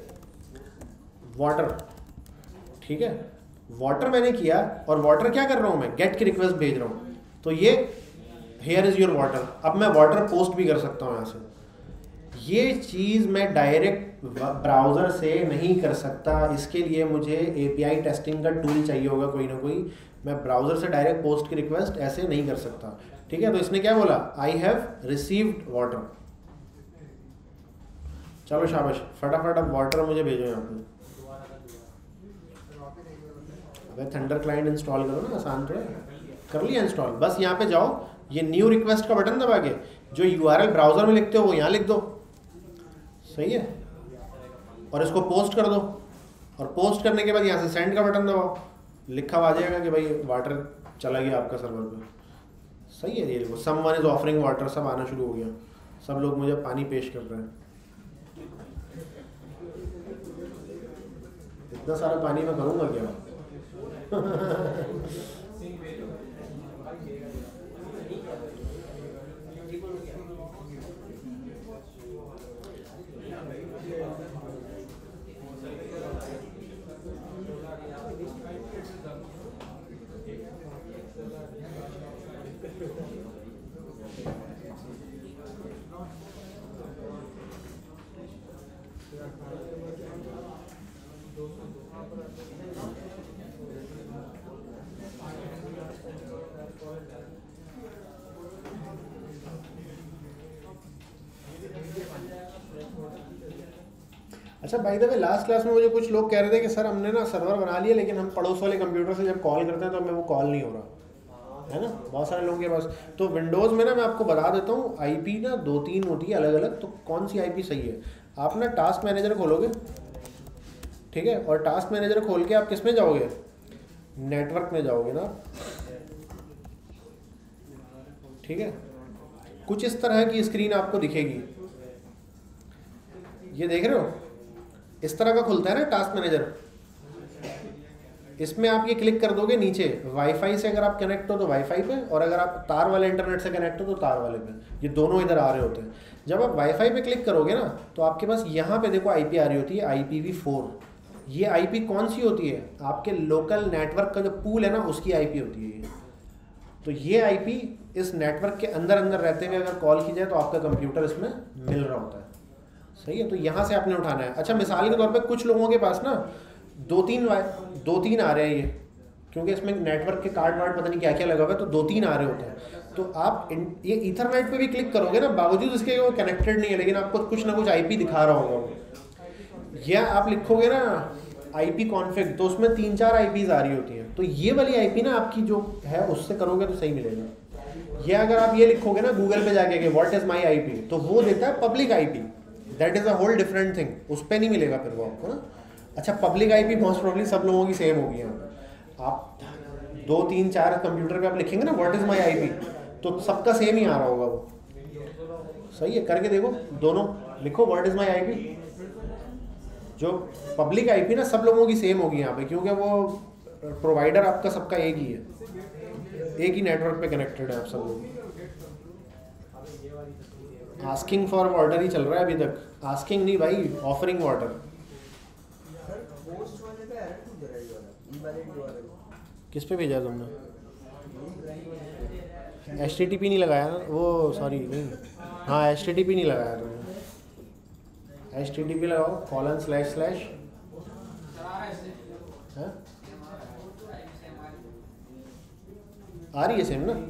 वाटर, ठीक है, वाटर मैंने किया, और वाटर क्या कर रहा हूँ मैं, गेट की रिक्वेस्ट भेज रहा हूँ, तो ये हेयर इज़ योर वाटर। अब मैं वाटर पोस्ट भी कर सकता हूँ यहाँ से। ये चीज़ मैं डायरेक्ट ब्राउज़र से नहीं कर सकता, इसके लिए मुझे एपीआई टेस्टिंग का टूल चाहिए होगा कोई ना कोई। मैं ब्राउज़र से डायरेक्ट पोस्ट की रिक्वेस्ट ऐसे नहीं कर सकता, ठीक है। तो इसने क्या बोला, आई हैव रिसीव्ड वाटर। चलो शाबाश, फटाफट अब वाटर मुझे भेजो यहाँ पे। अबे थंडर क्लाइंट इंस्टॉल करो ना, आसान तो है। कर लिया इंस्टॉल, बस यहाँ पे जाओ, ये न्यू रिक्वेस्ट का बटन दबा के जो यूआरएल ब्राउज़र में लिखते हो वो यहाँ लिख दो, सही है, और इसको पोस्ट कर दो। और पोस्ट करने के बाद यहाँ से सेंड का बटन दबाओ, लिखा हुआ आ जाएगा कि भाई वाटर चला गया आपका सर्वर पे, सही है। ये देखो समवन इज ऑफरिंग वाटर, सब आना शुरू हो गया, सब लोग मुझे पानी पेश कर रहे हैं। इतना सारा पानी मैं करूँगा क्या? अच्छा, by the way last class में मुझे कुछ लोग कह रहे थे कि सर हमने ना सर्वर बना लिया, लेकिन हम पड़ोस वाले कंप्यूटर से जब कॉल करते हैं तो हमें वो कॉल नहीं हो रहा है ना, बहुत सारे लोगों के पास। तो विंडोज़ में ना मैं आपको बता देता हूँ, आईपी ना दो तीन होती है अलग अलग, तो कौन सी आईपी सही है। आप ना टास्क मैनेजर खोलोगे, ठीक है, और टास्क मैनेजर खोल के आप किस में जाओगे, नेटवर्क में जाओगे ना, ठीक है। कुछ इस तरह की स्क्रीन आपको दिखेगी, ये देख रहे हो, इस तरह का खुलता है ना टास्क मैनेजर। इसमें आप ये क्लिक कर दोगे नीचे, वाईफाई से अगर आप कनेक्ट हो तो वाईफाई पे, और अगर आप तार वाले इंटरनेट से कनेक्ट हो तो तार वाले पे, ये दोनों इधर आ रहे होते हैं। जब आप वाईफाई पे क्लिक करोगे ना, तो आपके पास यहाँ पे देखो आईपी आ रही होती है, आई पी वी फोर, ये आईपी कौन सी होती है? आपके लोकल नेटवर्क का जो पूल है ना, उसकी आईपी होती है ये। तो ये आईपी इस नेटवर्क के अंदर अंदर रहते हुए अगर कॉल की जाए तो आपका कंप्यूटर इसमें मिल रहा होता है। सही है, तो यहाँ से आपने उठाना है। अच्छा, मिसाल के तौर पे कुछ लोगों के पास ना दो तीन दो तीन आ रहे हैं ये, क्योंकि इसमें नेटवर्क के कार्ड वार्ड पता नहीं क्या क्या लगा हुआ है, तो दो तीन आ रहे होते हैं। तो आप इन, ये ईथरनेट पे भी क्लिक करोगे ना, बावजूद इसके वो कनेक्टेड नहीं है, लेकिन आपको कुछ ना कुछ आईपी दिखा रहा होगा। या आप लिखोगे ना आईपी कॉन्फ़िग, तो उसमें तीन चार आईपीज आ रही होती हैं। तो ये वाली आईपी ना आपकी जो है उससे करोगे तो सही मिलेगा। या अगर आप ये लिखोगे ना गूगल पे जाके कि व्हाट इज़ माई आईपी, तो वो देता है public IP. That is a whole different thing, उस पर नहीं मिलेगा फिर वो आपको ना। अच्छा, पब्लिक आईपी मोस्ट प्रोबेबली सब लोगों की सेम होगी। यहाँ आप दो तीन चार कंप्यूटर पे आप लिखेंगे ना व्हाट इज़ माई आईपी, तो सबका सेम ही आ रहा होगा वो। सही है, करके देखो, दोनों लिखो व्हाट इज़ माई आईपी। जो पब्लिक आईपी ना सब लोगों की सेम होगी यहाँ पे, क्योंकि वो प्रोवाइडर आपका सबका एक ही है, एक ही नेटवर्क पे कनेक्टेड है आप सब लोग। आस्किंग फॉर वाटर ही चल रहा है अभी तक, आस्किंग नहीं भाई, ऑफरिंग वाटर। किस पे भेजा तुमने? एच टी टी पी नहीं लगाया ना वो, सॉरी नहीं, हाँ एच टी टी पी नहीं लगाया तुमने। एच टी टी पी लगाओ कॉलन स्लैश स्लैश, आ रही है सेम ना?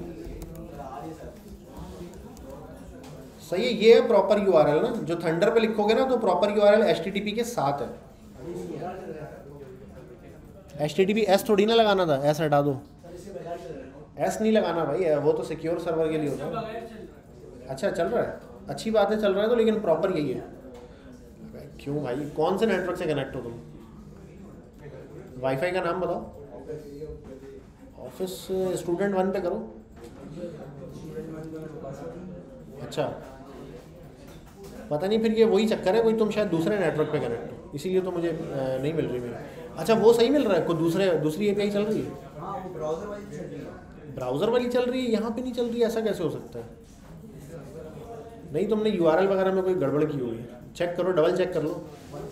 सही है, ये है प्रॉपर यूआरएल ना। जो थंडर पे लिखोगे ना तो proper URL H T T P के साथ है। H T T P S थोड़ी ना लगाना था, एस हटा दो, एस नहीं लगाना भाई, वो तो सिक्योर सर्वर के लिए होता है। अच्छा चल रहा है, अच्छी बात है चल रहा है तो, लेकिन प्रॉपर यही है। क्यों भाई, कौन से नेटवर्क से कनेक्ट हो तुम? वाईफाई का नाम बताओ। ऑफिस स्टूडेंट वन पे करो। अच्छा, पता नहीं फिर ये वही चक्कर है, कोई तुम शायद दूसरे नेटवर्क पे कनेक्ट हो, इसीलिए तो मुझे नहीं मिल रही मेरी। अच्छा, वो सही मिल रहा है, कोई दूसरे दूसरी एपीआई चल रही है? हाँ, वो ब्राउज़र वाली चल रही है। ब्राउज़र वाली चल रही है, यहाँ पे नहीं चल रही है, ऐसा कैसे हो सकता है? नहीं, तुमने यूआरएल वगैरह में कोई गड़बड़ की होगी, चेक करो, डबल चेक कर लो।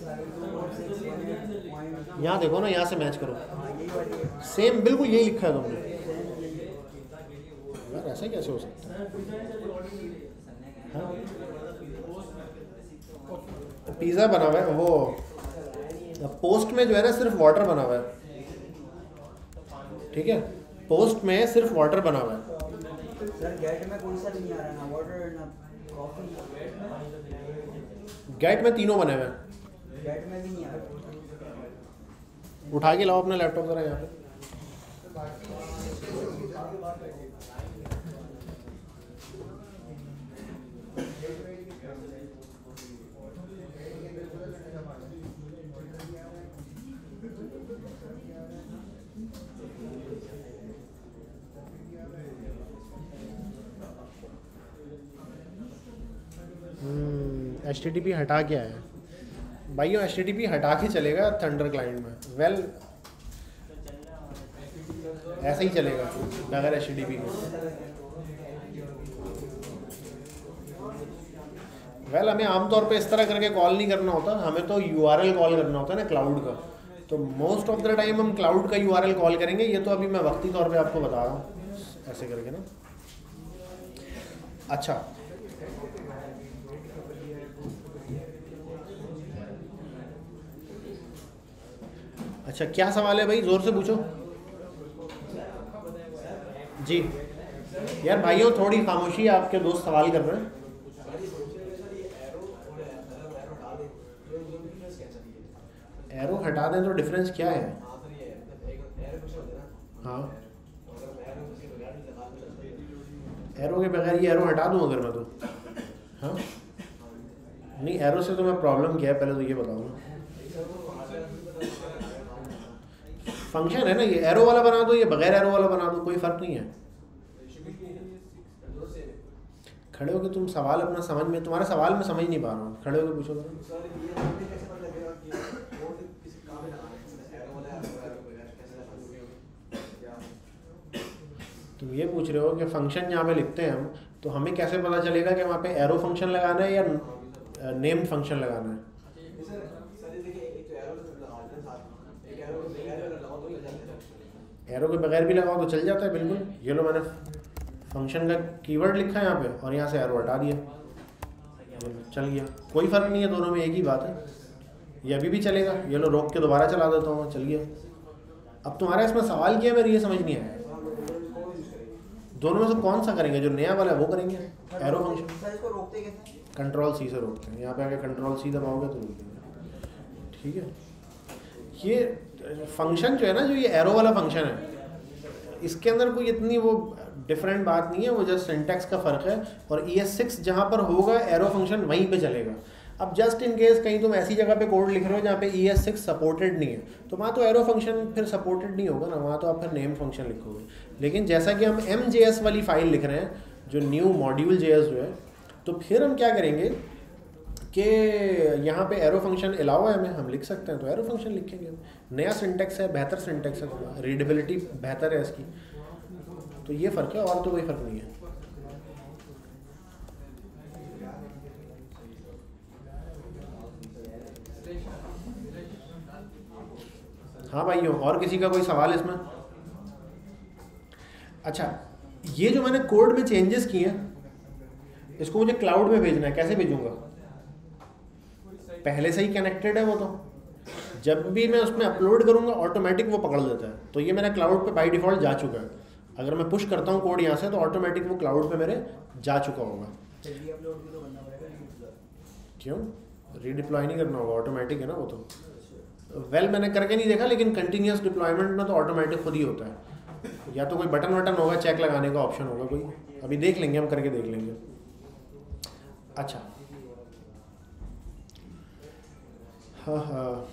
यहाँ देखो ना, यहाँ से मैच करो, सेम बिल्कुल यही लिखा है तुमने। यार ऐसा कैसे हो सकता है? पिज़्ज़ा बना हुआ है, वो पोस्ट में जो है ना सिर्फ वाटर बना हुआ है, ठीक है, पोस्ट में सिर्फ वाटर बना हुआ है। सर गेट में कौन सा नहीं आ रहा, ना वाटर ना कॉफी। गेट में तीनों बने हुए हैं, गेट में भी नहीं आ रहा। उठा के लाओ अपना लैपटॉप जरा यहाँ पे। एच टी टी पी हटा के आया भाइयों, एच टी टी पी हटा के चलेगा थंडर क्लाइंट में। वेल well, ऐसा ही चलेगा बगैर एच टी टी पी के। वेल well, हमें आमतौर पे इस तरह करके कॉल नहीं करना होता, हमें तो यू आर एल कॉल करना होता है ना क्लाउड का। तो मोस्ट ऑफ द टाइम हम क्लाउड का यू आर एल कॉल करेंगे। ये तो अभी मैं वक्ती तौर पे आपको बता रहा हूँ ऐसे करके ना। अच्छा, अच्छा क्या सवाल है भाई, ज़ोर से पूछो जी। यार भाइयों थोड़ी खामोशी, आपके दोस्त सवाल कर रहे हैं। एरो हटा दें तो डिफरेंस क्या है? हाँ, एरो के बगैर ये एरो हटा दूँ अगर मैं तो? हाँ नहीं, एरो से तो मैं प्रॉब्लम क्या है पहले तो ये बताओ ना। फंक्शन है ना, ये एरो वाला बना दो, ये बगैर एरो वाला बना दो, कोई फ़र्क नहीं है। खड़े होकर तुम सवाल अपना समझ में, तुम्हारा सवाल मैं समझ नहीं पा रहा हूँ, खड़े होकर पूछो तो। तुम ये पूछ रहे हो कि फंक्शन जहाँ पे लिखते हैं हम, तो हमें कैसे पता चलेगा कि वहाँ पे एरो फंक्शन लगाना है या नेम्ड फंक्शन लगाना है? एरो के बगैर भी लगाओ तो चल जाता है बिल्कुल। ये लो मैंने फंक्शन का कीवर्ड लिखा है यहाँ पे और यहाँ से एरो हटा दिया, चल गया। कोई फ़र्क नहीं है, दोनों में एक ही बात है। ये अभी भी चलेगा। ये लो रोक के दोबारा चला देता हूँ, चल गया। अब तुम्हारा इसमें सवाल क्या है, मेरी ये समझ नहीं आया, दोनों में से कौन सा करेंगे? जो नया वाला है वो करेंगे, एरो फंक्शन। कंट्रोल सी से रोकते हैं, यहाँ पे आके कंट्रोल सी दबाओगे तो रोक देंगे, ठीक है। ये फंक्शन जो है ना, जो ये एरो वाला फंक्शन है, इसके अंदर कोई इतनी वो डिफरेंट बात नहीं है, वो जस्ट सिंटैक्स का फ़र्क है। और ई एस सिक्स जहाँ पर होगा एरो फंक्शन वहीं पे चलेगा। अब जस्ट इन केस कहीं तुम ऐसी जगह पे कोड लिख रहे हो जहाँ पे ई एस सिक्स सपोर्टेड नहीं है, तो वहाँ तो एरो फंक्शन फिर सपोर्टेड नहीं होगा ना, वहाँ तो आप फिर नेम फंक्शन लिखोगे। लेकिन जैसा कि हम एम जे एस वाली फाइल लिख रहे हैं, जो न्यू मॉड्यूल जे एस जो है, तो फिर हम क्या करेंगे कि यहाँ पे एरो फंक्शन अलाउ है हमें, हम लिख सकते हैं, तो एरो फंक्शन लिखेंगे हम। नया सिंटैक्स है, बेहतर सिंटैक्स है, थोड़ा रीडेबिलिटी बेहतर है इसकी, तो ये फ़र्क है, और तो कोई फ़र्क नहीं है। हाँ भाइयों, और किसी का कोई सवाल इसमें? अच्छा, ये जो मैंने कोड में चेंजेस किए हैं, इसको मुझे क्लाउड में भेजना है, कैसे भेजूंगा? पहले से ही कनेक्टेड है वो, तो जब भी मैं उसमें अपलोड करूंगा ऑटोमेटिक वो पकड़ लेता है। तो ये मेरा क्लाउड पे बाय डिफ़ॉल्ट जा चुका है। अगर मैं पुश करता हूँ कोड यहाँ से तो ऑटोमेटिक वो क्लाउड पे मेरे जा चुका होगा। क्यों रीडिप्लॉय नहीं करना होगा? ऑटोमेटिक है ना वो तो। वेल well, मैंने करके नहीं देखा, लेकिन कंटिन्यूस डिप्लॉयमेंट में तो ऑटोमेटिक खुद ही होता है। या तो कोई बटन वटन होगा, चेक लगाने का ऑप्शन होगा कोई, अभी देख लेंगे, हम करके देख लेंगे। अच्छा, हाँ हाँ,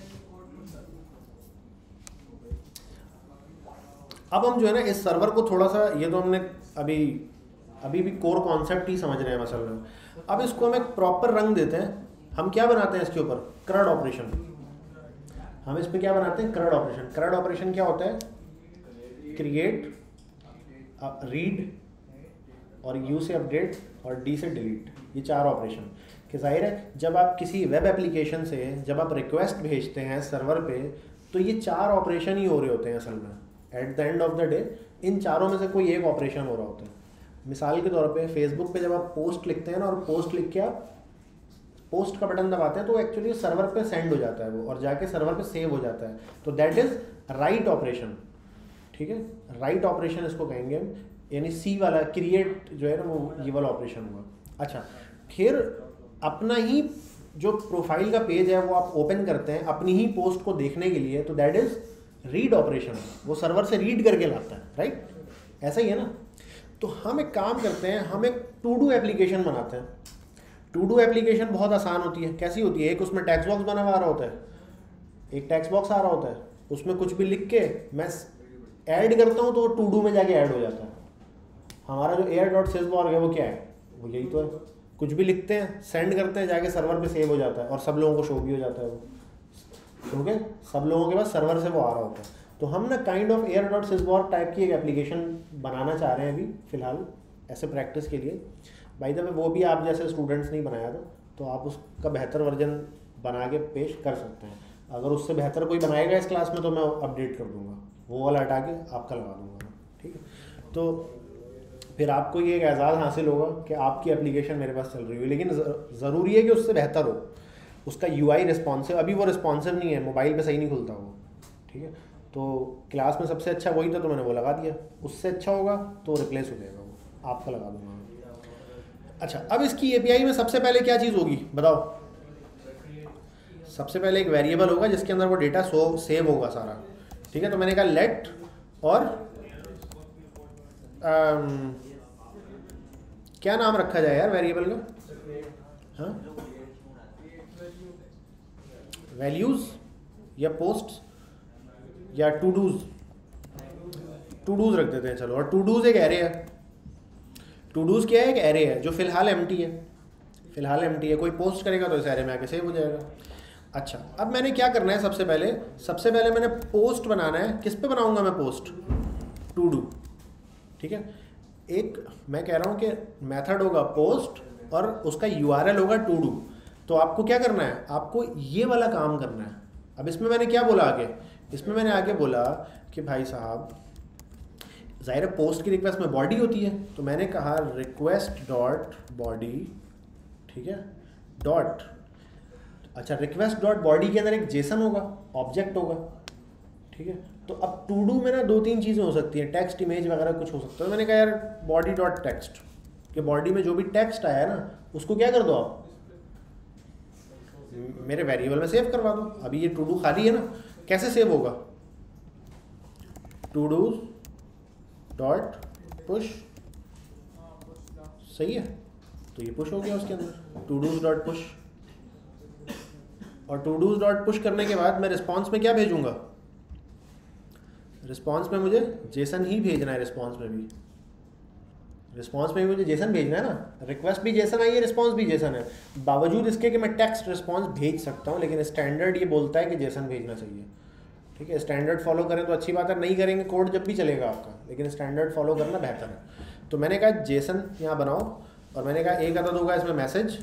अब हम जो है ना इस सर्वर को थोड़ा सा, ये तो हमने अभी अभी भी कोर कॉन्सेप्ट ही समझ रहे हैं मसल में। अब इसको हम एक प्रॉपर रंग देते हैं। हम क्या बनाते हैं इसके ऊपर? CRUD operation. हम इस पर क्या बनाते हैं? क्रड ऑपरेशन। क्रड ऑपरेशन क्या होता है? क्रिएट, रीड और यू से अपडेट और डी से डिलीट, ये चार ऑपरेशन। कि जाहिर है जब आप किसी वेब एप्लीकेशन से जब आप रिक्वेस्ट भेजते हैं सर्वर पे, तो ये चार ऑपरेशन ही हो रहे होते हैं असल में। At the end of the day इन चारों में से कोई एक ऑपरेशन हो रहा होता है। मिसाल के तौर पे फेसबुक पे जब आप पोस्ट लिखते हैं ना, और पोस्ट लिख के आप पोस्ट का बटन दबाते हैं, तो एक्चुअली सर्वर पे सेंड हो जाता है वो, और जाके सर्वर पे सेव हो जाता है। तो दैट इज़ राइट ऑपरेशन, ठीक है। राइट ऑपरेशन इसको कहेंगे हम, यानी सी वाला क्रिएट जो है ना, वो ये वाला ऑपरेशन हुआ। अच्छा, फिर अपना ही जो प्रोफाइल का पेज है वो आप ओपन करते हैं अपनी ही पोस्ट को देखने के लिए, तो दैट इज़ रीड ऑपरेशन। वो सर्वर से रीड करके लाता है, राइट? ऐसा ही है ना। तो हम एक काम करते हैं, हम एक टू डू एप्लीकेशन बनाते हैं। टू डू एप्लीकेशन बहुत आसान होती है। कैसी होती है? एक उसमें टेक्स्ट बॉक्स बना हुआ आ रहा होता है, एक टेक्स्ट बॉक्स आ रहा होता है, उसमें कुछ भी लिख के मैं ऐड करता हूँ तो टू डू में जाके ऐड हो जाता है। हमारा जो एयर डॉट सिसबॉर्ग है वो क्या है? वो यही तो है। कुछ भी लिखते हैं, सेंड करते हैं, जाके सर्वर पे सेव हो जाता है और सब लोगों को शो भी हो जाता है वो, क्योंकि सब लोगों के पास सर्वर से वो आ रहा होता है। तो हम ना काइंड ऑफ एयर डॉट सिसबॉर्ग टाइप की एक एप्लीकेशन बनाना चाह रहे हैं अभी फ़िलहाल, ऐसे प्रैक्टिस के लिए। भाई जब वो भी आप जैसे स्टूडेंट्स नहीं बनाया था, तो आप उसका बेहतर वर्जन बना के पेश कर सकते हैं। अगर उससे बेहतर कोई बनाएगा इस क्लास में तो मैं अपडेट कर दूंगा, वो वाला हटा के आपका लगा दूंगा, ठीक है। तो फिर आपको ये एक एजाज़ हासिल होगा कि आपकी एप्लीकेशन मेरे पास चल रही है, लेकिन ज़रूरी है कि उससे बेहतर हो, उसका यूआई रिस्पॉन्सिव। अभी वो रिस्पॉन्सिव नहीं है, मोबाइल पे सही नहीं खुलता वो, ठीक है। तो क्लास में सबसे अच्छा वही था, तो मैंने वो लगा दिया। उससे अच्छा होगा तो रिप्लेस हो जाएगा, वो आपका लगा दूंगा। अच्छा, अब इसकी एपीआई में सबसे पहले क्या चीज़ होगी बताओ? सबसे पहले एक वेरिएबल होगा जिसके अंदर वो डेटा सो सेव होगा सारा, ठीक है। तो मैंने कहा लेट, और आम, क्या नाम रखा जाए यार वेरिएबल का? हाँ, वैल्यूज़ या पोस्ट या टू डूज? टू डूज रख देते हैं चलो। और टू डूज एक एरे है। टू डूज क्या है? एक एरे है जो फिलहाल एम्प्टी है, फिलहाल एम्प्टी है। कोई पोस्ट करेगा तो इस एरे में आके सेव हो जाएगा। अच्छा, अब मैंने क्या करना है? सबसे पहले सबसे पहले मैंने पोस्ट बनाना है। किस पे बनाऊंगा मैं पोस्ट? टू डू, ठीक है। एक मैं कह रहा हूँ कि मेथड होगा पोस्ट और उसका यूआरएल होगा टू डू। तो आपको क्या करना है? आपको ये वाला काम करना है। अब इसमें मैंने क्या बोला आगे इसमें मैंने आगे बोला कि भाई साहब ज़ाहिर है पोस्ट की रिक्वेस्ट में बॉडी होती है, तो मैंने कहा रिक्वेस्ट डॉट बॉडी, ठीक है, डॉट, अच्छा रिक्वेस्ट डॉट बॉडी के अंदर एक जेसन होगा, ऑब्जेक्ट होगा, ठीक है। तो अब टू डू में ना दो तीन चीज़ें हो सकती हैं, टेक्स्ट इमेज वगैरह कुछ हो सकता है। तो मैंने कहा यार बॉडी डॉट टेक्स्ट कि बॉडी में जो भी टेक्स्ट आया ना उसको क्या कर दो आप मेरे वेरिएबल में सेव करवा दो। अभी ये टू डू खाली है ना, कैसे सेव होगा, टू डू डॉट पुश, सही है, तो ये पुश हो गया उसके अंदर, टू डूज डॉट पुश। और टू डूज डॉट पुश करने के बाद मैं रिस्पॉन्स में क्या भेजूंगा, रिस्पॉन्स में मुझे जेसन ही भेजना है, रिस्पॉन्स में भी रिस्पॉन्स में भी मुझे जेसन भेजना है ना, रिक्वेस्ट भी जेसन आई है, रिस्पॉन्स भी जेसन है, बावजूद इसके कि मैं टेक्स्ट रिस्पॉन्स भेज सकता हूँ, लेकिन स्टैंडर्ड ये बोलता है कि जेसन भेजना चाहिए, ठीक है। स्टैंडर्ड फॉलो करें तो अच्छी बात है, नहीं करेंगे कोड जब भी चलेगा आपका, लेकिन स्टैंडर्ड फॉलो करना बेहतर है। तो मैंने कहा जेसन यहाँ बनाओ, और मैंने कहा एक अदद होगा इसमें मैसेज,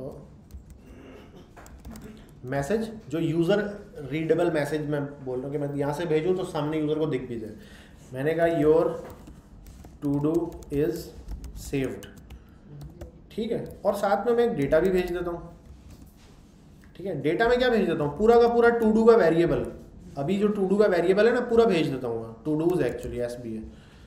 मैसेज जो यूज़र रीडेबल मैसेज मैं बोल रहा हूँ कि मैं यहाँ से भेजूँ तो सामने यूज़र को दिख भी जाए। मैंने कहा your to do is saved, ठीक है, और साथ में मैं एक डेटा भी भेज देता हूँ, ठीक है। डेटा में क्या भेज देता हूँ, पूरा का पूरा टू डू का वेरिएबल, अभी जो टू डू का वेरिएबल है ना पूरा भेज देता हूँ, todos actually S B है,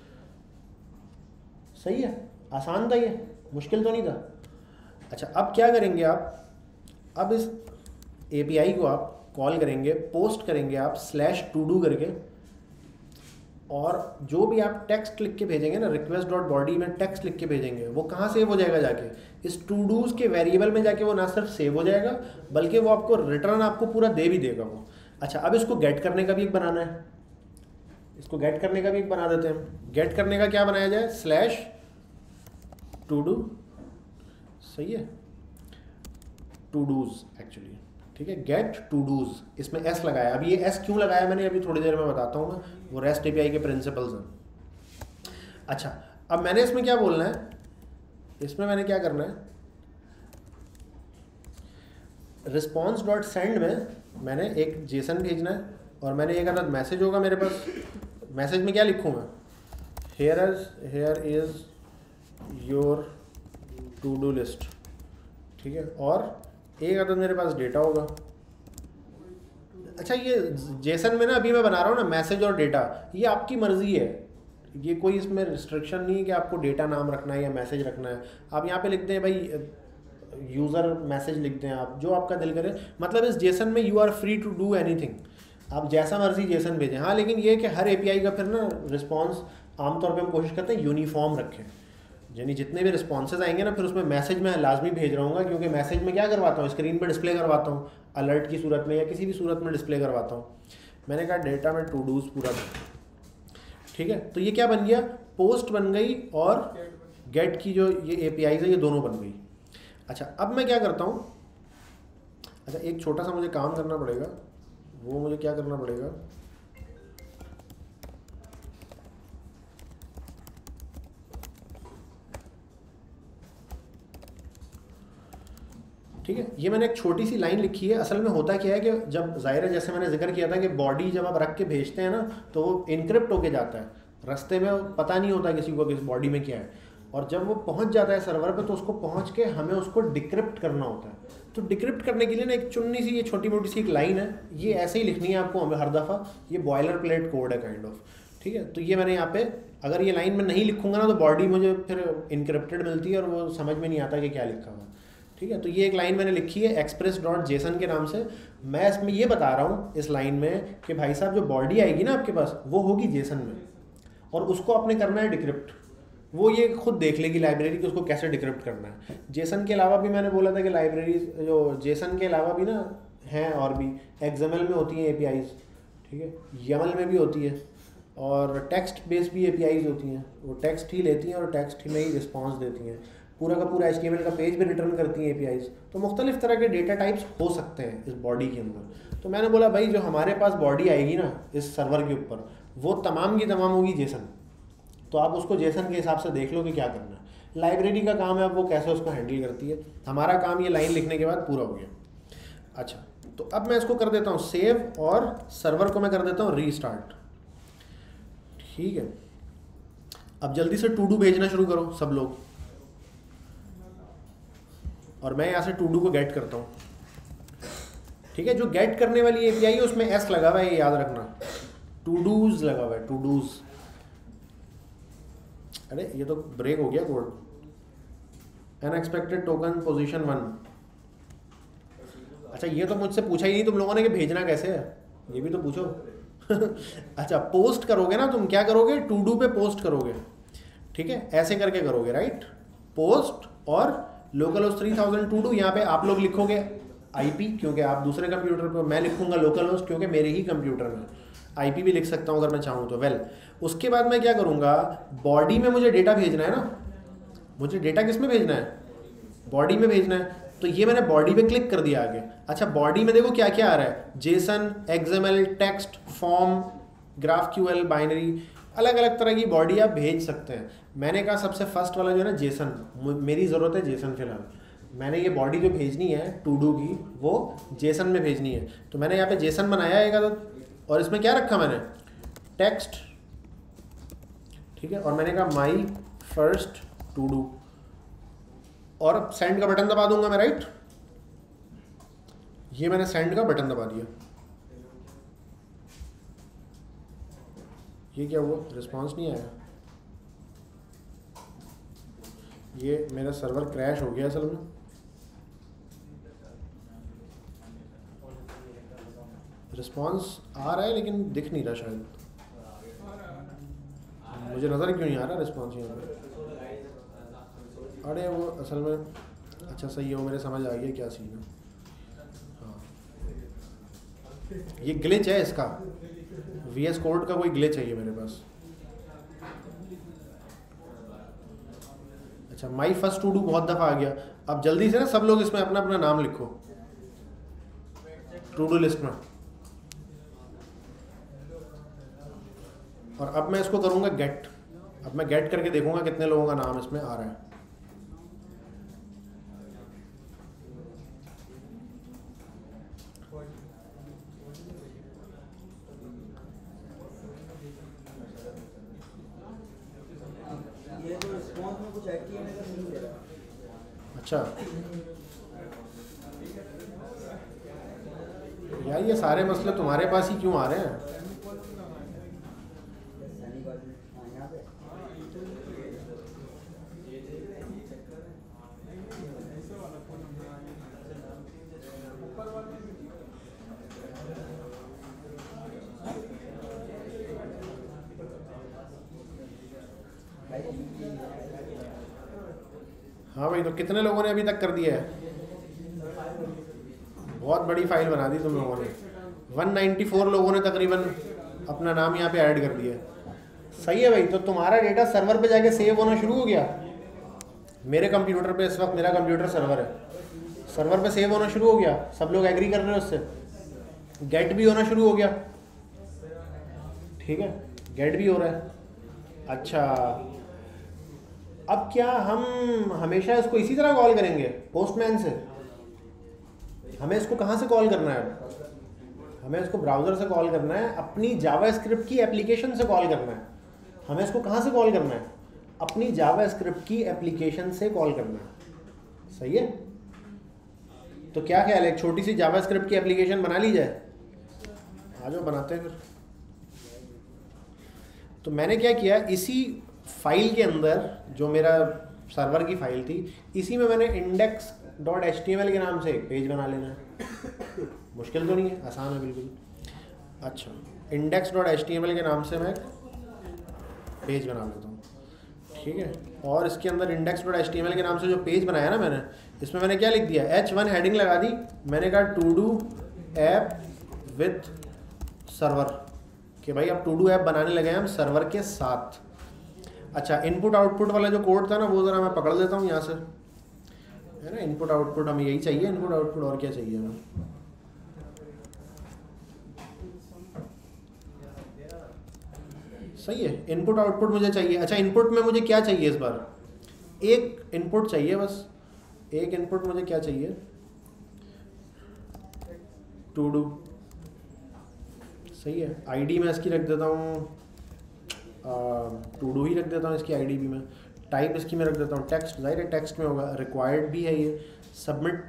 सही है, आसान था ये, मुश्किल तो नहीं था। अच्छा अब क्या करेंगे आप, अब इस एपीआई को आप कॉल करेंगे, पोस्ट करेंगे आप स्लैश टू डू करके, और जो भी आप टेक्स्ट लिख के भेजेंगे ना, रिक्वेस्ट डॉट बॉडी में टेक्स्ट लिख के भेजेंगे, वो कहाँ सेव हो जाएगा, जाके इस टू डूज के वेरिएबल में जाके वो ना सिर्फ सेव हो जाएगा बल्कि वो आपको रिटर्न आपको पूरा दे भी देगा वो। अच्छा अब इसको गेट करने का भी एक बनाना है, इसको गेट करने का भी एक बना देते हैं। गेट करने का क्या बनाया जाए, स्लैश टू डू, सही है, टू डूज एक्चुअली, ठीक है, गेट टू डूज, इसमें एस लगाया। अभी ये एस क्यों लगाया मैंने अभी थोड़ी देर में बताता हूँ मैं, वो रेस्ट एपीआई के प्रिंसिपल्स हैं। अच्छा अब मैंने इसमें क्या बोलना है, इसमें मैंने क्या करना है, रिस्पॉन्स डॉट सेंड में मैंने एक जेसन भेजना है, और मैंने एक अलग मैसेज होगा मेरे पास, मैसेज में क्या लिखूँ मैं, here is here is your to do list, ठीक है, और एक अदद मेरे पास डेटा होगा। अच्छा ये जेसन में ना अभी मैं बना रहा हूँ ना मैसेज और डेटा, ये आपकी मर्जी है, ये कोई इसमें रिस्ट्रिक्शन नहीं है कि आपको डेटा नाम रखना है या मैसेज रखना है। आप यहाँ पे लिखते हैं भाई यूज़र मैसेज लिखते हैं आप, जो आपका दिल करे, मतलब इस जेसन में you are free to do anything, आप जैसा मर्जी जेसन भेजें। हाँ लेकिन ये कि हर एपीआई का फिर ना रिस्पॉन्स आमतौर पर हम कोशिश करते हैं यूनिफॉर्म रखें, यानी जितने भी रिस्पॉन्सेज आएंगे ना फिर उसमें मैसेज में लाजमी भेज रहा हूँ, क्योंकि मैसेज में क्या करवाता हूँ, स्क्रीन पर डिस्प्ले करवाता हूँ, अलर्ट की सूरत में या किसी भी सूरत में डिस्प्ले करवाता हूँ। मैंने कहा डेटा में टू डूज पूरा, ठीक है, तो ये क्या बन गया, पोस्ट बन गई और गेट की जो ये एपीआई है ये दोनों बन गई। अच्छा अब मैं क्या करता हूँ, अच्छा एक छोटा सा मुझे काम करना पड़ेगा, वो मुझे क्या करना पड़ेगा, ठीक है, ये मैंने एक छोटी सी लाइन लिखी है। असल में होता क्या है कि जब ज़ाहिर है जैसे मैंने जिक्र किया था कि बॉडी जब आप रख के भेजते हैं ना तो वो इनक्रिप्ट होके जाता है, रास्ते में पता नहीं होता किसी को कि इस बॉडी में क्या है, और जब वो पहुंच जाता है सर्वर पे तो उसको पहुंच के हमें उसको डिक्रिप्ट करना होता है। तो डिक्रिप्ट करने के लिए ना एक चुन्नी सी ये छोटी मोटी सी एक लाइन है, ये ऐसे ही लिखनी है आपको हमें हर दफ़ा, ये बॉयलर प्लेट कोड है काइंड ऑफ, ठीक है। तो ये मैंने यहाँ पे अगर ये लाइन में नहीं लिखूंगा ना तो बॉडी मुझे फिर इनक्रिप्टेड मिलती है और वो समझ में नहीं आता कि क्या लिखा हुआ, ठीक है। तो ये एक लाइन मैंने लिखी है एक्सप्रेस डॉट जेसन के नाम से। मैं इसमें ये बता रहा हूँ इस लाइन में कि भाई साहब जो बॉडी आएगी ना आपके पास वो होगी जेसन में, और उसको आपने करना है डिक्रिप्ट, वो ये खुद देख लेगी लाइब्रेरी कि उसको कैसे डिक्रिप्ट करना है। जेसन के अलावा भी मैंने बोला था कि लाइब्रेरी जो जेसन के अलावा भी ना हैं और भी, एक्सएमएल में होती हैं एपीआईज, ठीक है, यमल में भी होती है, और टेक्स्ट बेस्ड भी एपीआईज होती हैं, वो टेक्स्ट ही लेती हैं और टेक्स्ट ही में ही रिस्पॉन्स देती हैं, पूरा का पूरा एचटीएमएल का पेज भी रिटर्न करती हैं एपीआईज। तो मुख्तलिफ तरह के डेटा टाइप्स हो सकते हैं इस बॉडी के अंदर। तो मैंने बोला भाई जो हमारे पास बॉडी आएगी ना इस सर्वर के ऊपर वो तमाम की तमाम होगी जेसन, तो आप उसको जेसन के हिसाब से देख लो कि क्या करना है। लाइब्रेरी का काम है अब वो कैसे उसको हैंडल करती है, हमारा काम ये लाइन लिखने के बाद पूरा हो गया। अच्छा तो अब मैं इसको कर देता हूँ सेव और सर्वर को मैं कर देता हूँ रीस्टार्ट। ठीक है, अब जल्दी से टू डू भेजना शुरू करो सब लोग, और मैं यहाँ से टू डू को गेट करता हूँ। ठीक है, जो गेट करने वाली एपीआई है उसमें एस लगा हुआ है, ये याद रखना, टू डूज लगा हुआ है, टू डूज। अरे ये तो ब्रेक हो गया code. Unexpected token position one. अच्छा ये तो मुझसे पूछा ही नहीं तुम लोगों ने कि भेजना कैसे है, ये भी तो पूछो। अच्छा पोस्ट करोगे ना तुम, क्या करोगे, टू डू पे पोस्ट करोगे। ठीक है, ऐसे करके करोगे, राइट, पोस्ट और local host three thousand to do. यहाँ पे आप लोग लिखोगे आईपी क्योंकि आप दूसरे कंप्यूटर पर, मैं लिखूंगा लोकल होस्ट क्योंकि मेरे ही कंप्यूटर में। आईपी भी लिख सकता हूँ अगर मैं चाहूँ तो। वेल well, उसके बाद मैं क्या करूँगा, बॉडी में मुझे डेटा भेजना है ना, मुझे डेटा किस में भेजना है, बॉडी में भेजना है। तो ये मैंने बॉडी पे क्लिक कर दिया आगे। अच्छा बॉडी में देखो क्या क्या आ रहा है, JSON, XML, text, form, GraphQL, binary, अलग अलग तरह की बॉडी आप भेज सकते हैं। मैंने कहा सबसे फर्स्ट वाला जो है ना जेसन, मेरी ज़रूरत है जेसन फिलहाल। मैंने ये बॉडी जो भेजनी है टू डू की वो जेसन में भेजनी है, तो मैंने यहाँ पे जेसन बनाया है तो, और इसमें क्या रखा मैंने, टेक्स्ट। ठीक है, और मैंने कहा माई फर्स्ट टू डू, और अब सेंड का बटन दबा दूंगा मैं, राइट। ये मैंने सेंड का बटन दबा दिया। ये क्या हुआ, रिस्पांस नहीं आया, ये मेरा सर्वर क्रैश हो गया असल में। रिस्पांस आ रहा है लेकिन दिख नहीं रहा शायद, मुझे नज़र क्यों नहीं आ रहा रिस्पांस यहाँ पे। अरे वो असल में, अच्छा सही है, वो मेरे समझ आ गया क्या सीन है। हाँ ये ग्लिच है इसका, वीएस कोड का कोई ग्लिच है ये मेरे पास। अच्छा माई फर्स्ट टू डू बहुत दफ़ा आ गया। अब जल्दी से ना सब लोग इसमें अपना अपना नाम लिखो टू डू लिस्ट में। और अब मैं इसको करूँगा गेट। अब मैं गेट करके देखूँगा कितने लोगों का नाम इसमें आ रहा है। अच्छा यार ये सारे मसले तुम्हारे पास ही क्यों आ रहे हैं। हाँ भाई, तो कितने लोगों ने अभी तक कर दिया है, बहुत बड़ी फाइल बना दी तुम लोगों ने। एक सौ चौरानवे लोगों ने तकरीबन अपना नाम यहाँ पे ऐड कर दिया। सही है भाई, तो तुम्हारा डेटा सर्वर पे जाके सेव होना शुरू हो गया। मेरे कंप्यूटर पे इस वक्त, मेरा कंप्यूटर सर्वर है, सर्वर पे सेव होना शुरू हो गया। सब लोग एग्री कर रहे हैं उससे, गेट भी होना शुरू हो गया। ठीक है, गेट भी हो रहा है। अच्छा अब क्या हम हमेशा इसको इसी तरह कॉल करेंगे पोस्टमैन से? हमें इसको कहाँ से कॉल करना है? हमें इसको ब्राउज़र से कॉल करना है, अपनी जावास्क्रिप्ट की एप्लीकेशन से कॉल करना है। हमें इसको कहाँ से कॉल करना है? अपनी जावास्क्रिप्ट की एप्लीकेशन से कॉल करना है। सही है, तो क्या ख्याल है, एक छोटी सी जावास्क्रिप्ट की एप्लीकेशन बना ली जाए? आ जाओ बनाते हैं फिर। तो मैंने क्या किया, इसी फाइल के अंदर जो मेरा सर्वर की फाइल थी, इसी में मैंने index dot H T M L के नाम से एक पेज बना लेना है। मुश्किल तो नहीं है, आसान है बिल्कुल। अच्छा index dot H T M L के नाम से मैं पेज बना लेता हूँ। ठीक है, और इसके अंदर index dot H T M L के नाम से जो पेज बनाया ना मैंने, इसमें मैंने क्या लिख दिया, एच वन हेडिंग लगा दी। मैंने कहा to do app with server, कि भाई अब टू डू ऐप बनाने लगे हैं हम सर्वर के साथ। अच्छा इनपुट आउटपुट वाला जो कोड था ना, वो ज़रा मैं पकड़ लेता हूँ यहाँ से, है ना। इनपुट आउटपुट हमें यही चाहिए, इनपुट आउटपुट, और क्या चाहिए हमें? सही है, इनपुट आउटपुट मुझे चाहिए। अच्छा इनपुट में मुझे क्या चाहिए इस बार? एक इनपुट चाहिए बस, एक इनपुट मुझे क्या चाहिए, टू डू, सही है। आईडी मैं इसकी रख देता हूँ टू डू ही रख देता हूँ इसकी आईडी भी मैं। टाइप इसकी मैं रख देता हूँ टेक्स्ट, जाहिर है टेक्स्ट में होगा। रिक्वायर्ड भी है ये। सबमिट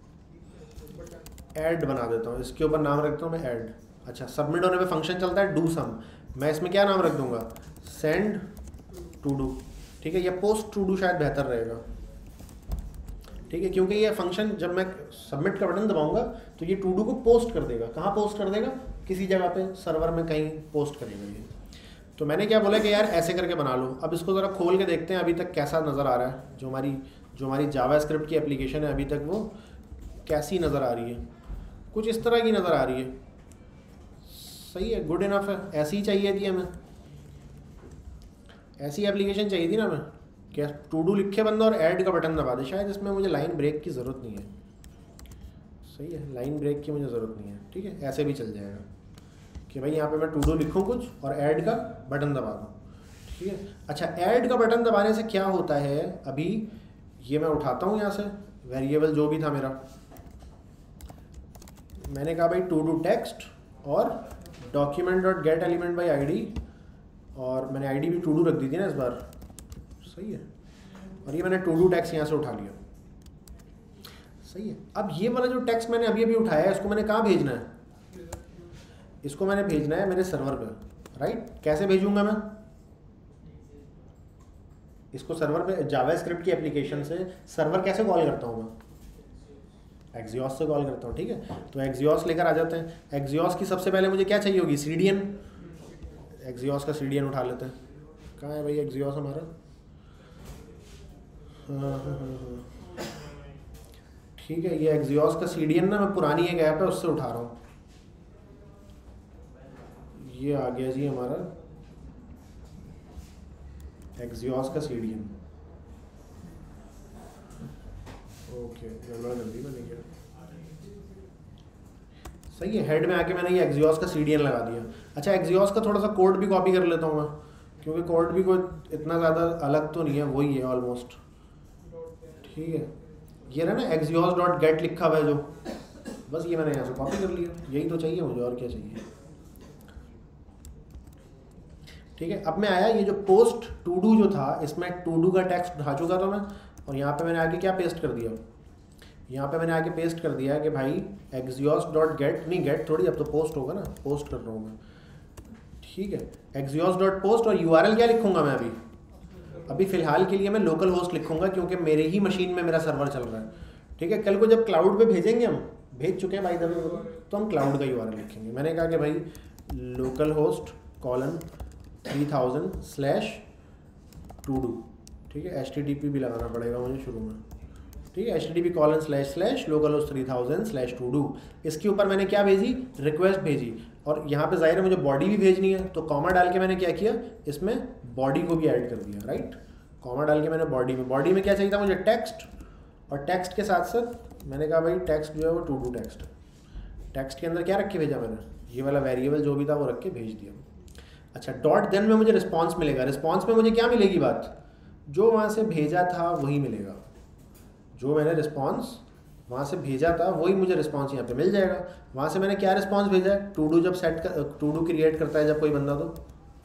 ऐड बना देता हूँ, इसके ऊपर नाम रखता हूँ मैं ऐड। अच्छा, सबमिट होने पे फंक्शन चलता है डू सम, मैं इसमें क्या नाम रख दूंगा, सेंड टू डू। ठीक है, या पोस्ट टू डू शायद बेहतर रहेगा। ठीक है, क्योंकि ये फंक्शन जब मैं सबमिट का बटन दबाऊंगा तो ये टू डू को पोस्ट कर देगा। कहाँ पोस्ट कर देगा, किसी जगह पे सर्वर में कहीं पोस्ट करेगा ये। तो मैंने क्या बोला कि यार ऐसे करके बना लो। अब इसको ज़रा खोल के देखते हैं अभी तक कैसा नज़र आ रहा है। जो हमारी जो हमारी जावास्क्रिप्ट की एप्लीकेशन है अभी तक वो कैसी नज़र आ रही है, कुछ इस तरह की नज़र आ रही है। सही है, गुड इनफ है, ऐसी ही चाहिए थी हमें, ऐसी एप्लीकेशन चाहिए थी ना हमें। क्या टू डू लिखे बंदा और ऐड का बटन दबा दे। शायद इसमें मुझे लाइन ब्रेक की ज़रूरत नहीं है। सही है, लाइन ब्रेक की मुझे ज़रूरत नहीं है। ठीक है, ऐसे भी चल जाएगा कि भाई यहाँ पे मैं टू डू लिखूँ कुछ और ऐड का बटन दबा दूँ। ठीक है, अच्छा ऐड का बटन दबाने से क्या होता है, अभी ये मैं उठाता हूँ यहाँ से वेरिएबल जो भी था मेरा। मैंने कहा भाई टू डू टेक्स्ट और document dot get element by I D, और मैंने आईडी भी टू डू रख दी थी ना इस बार। सही है, और ये मैंने टू डू टेक्स्ट यहाँ से उठा लिया। सही है, अब ये वाला जो टेक्स्ट मैंने अभी अभी उठाया है इसको मैंने कहाँ भेजना है, इसको मैंने भेजना है मेरे सर्वर पे। राइट, कैसे भेजूंगा मैं इसको सर्वर पे, जावास्क्रिप्ट की एप्लीकेशन से सर्वर कैसे कॉल करता हूँ मैं, एक्सियोस से कॉल करता हूँ। ठीक है, तो एक्सियोस लेकर आ जाते हैं। एक्सियोस की सबसे पहले मुझे क्या चाहिए होगी, सीडीएन। एक्सियोस का सीडीएन उठा लेते हैं। कहाँ है भाई एक्सियोस हमारा, हाँ हाँ हाँ, ठीक है, ये एक्सियोस का सीडीएन ना मैं पुरानी एक ऐप है उससे उठा रहा हूँ। ये आ गया जी हमारा एक्सियोस का सीडीएन। ओके, गड़बड़ कर दी मैंने क्या। सही है, हेड में आके मैंने ये एक्सियोस का सीडीएन लगा दिया। अच्छा, एक्सियोस का थोड़ा सा कोड भी कॉपी कर लेता हूँ मैं, क्योंकि कोड भी कोई इतना ज़्यादा अलग तो नहीं है, वही है ऑलमोस्ट। ठीक है, ये रहा ना एक्सियोस डॉट गेट लिखा हुआ है जो, बस ये मैंने यहाँ से कॉपी कर लिया। यही तो चाहिए मुझे, और क्या चाहिए। ठीक है, अब मैं आया ये जो पोस्ट टू डू जो था, इसमें टू डू का टेक्स्ट उठा चुका था मैं, और यहाँ पे मैंने आगे क्या पेस्ट कर दिया, यहाँ पे मैंने आगे पेस्ट कर दिया कि भाई एक्सियोस डॉट गेट, नहीं गेट थोड़ी, अब तो पोस्ट होगा ना, पोस्ट कर रहा हूँ मैं। ठीक है, एक्सियोस डॉट पोस्ट, और यूआरएल क्या लिखूंगा मैं अभी अभी फ़िलहाल के लिए मैं लोकल होस्ट लिखूंगा, क्योंकि मेरे ही मशीन में मेरा सर्वर चल रहा है। ठीक है, कल को जब क्लाउड पे भेजेंगे, हम भेज चुके हैं भाई द वे, तो हम क्लाउड का यूआरएल लिखेंगे। मैंने कहा कि भाई local host colon three thousand slash to do. ठीक है, एच टी टी पी भी लगाना पड़ेगा मुझे शुरू में। ठीक है, H T T P colon slash slash local host three thousand slash to do. इसके ऊपर मैंने क्या भेजी, रिक्वेस्ट भेजी, और यहाँ पे जाहिर है मुझे बॉडी भी भेजनी है, तो कॉमा डाल के मैंने क्या किया, इसमें बॉडी को भी ऐड कर दिया। राइट, कॉमा डाल के मैंने बॉडी में, बॉडी में क्या चाहिए था मुझे, टेक्स्ट, और टेक्स्ट के साथ साथ मैंने कहा भाई टेक्स्ट जो है वो टू डू टेक्स्ट। टेक्स्ट के अंदर क्या रख के भेजा मैंने, ये वाला वेरिएबल जो भी था वो रख के भेज दिया। अच्छा, डॉट देन में मुझे रिस्पॉन्स मिलेगा। रिस्पॉन्स में मुझे क्या मिलेगी बात, जो वहाँ से भेजा था वही मिलेगा। जो मैंने रिस्पॉन्स वहाँ से भेजा था वही मुझे रिस्पॉन्स यहाँ पे मिल जाएगा। वहाँ से मैंने क्या रिस्पॉन्स भेजा है, टू डू जब सेट कर, टू डू क्रिएट करता है जब कोई बंदा, तो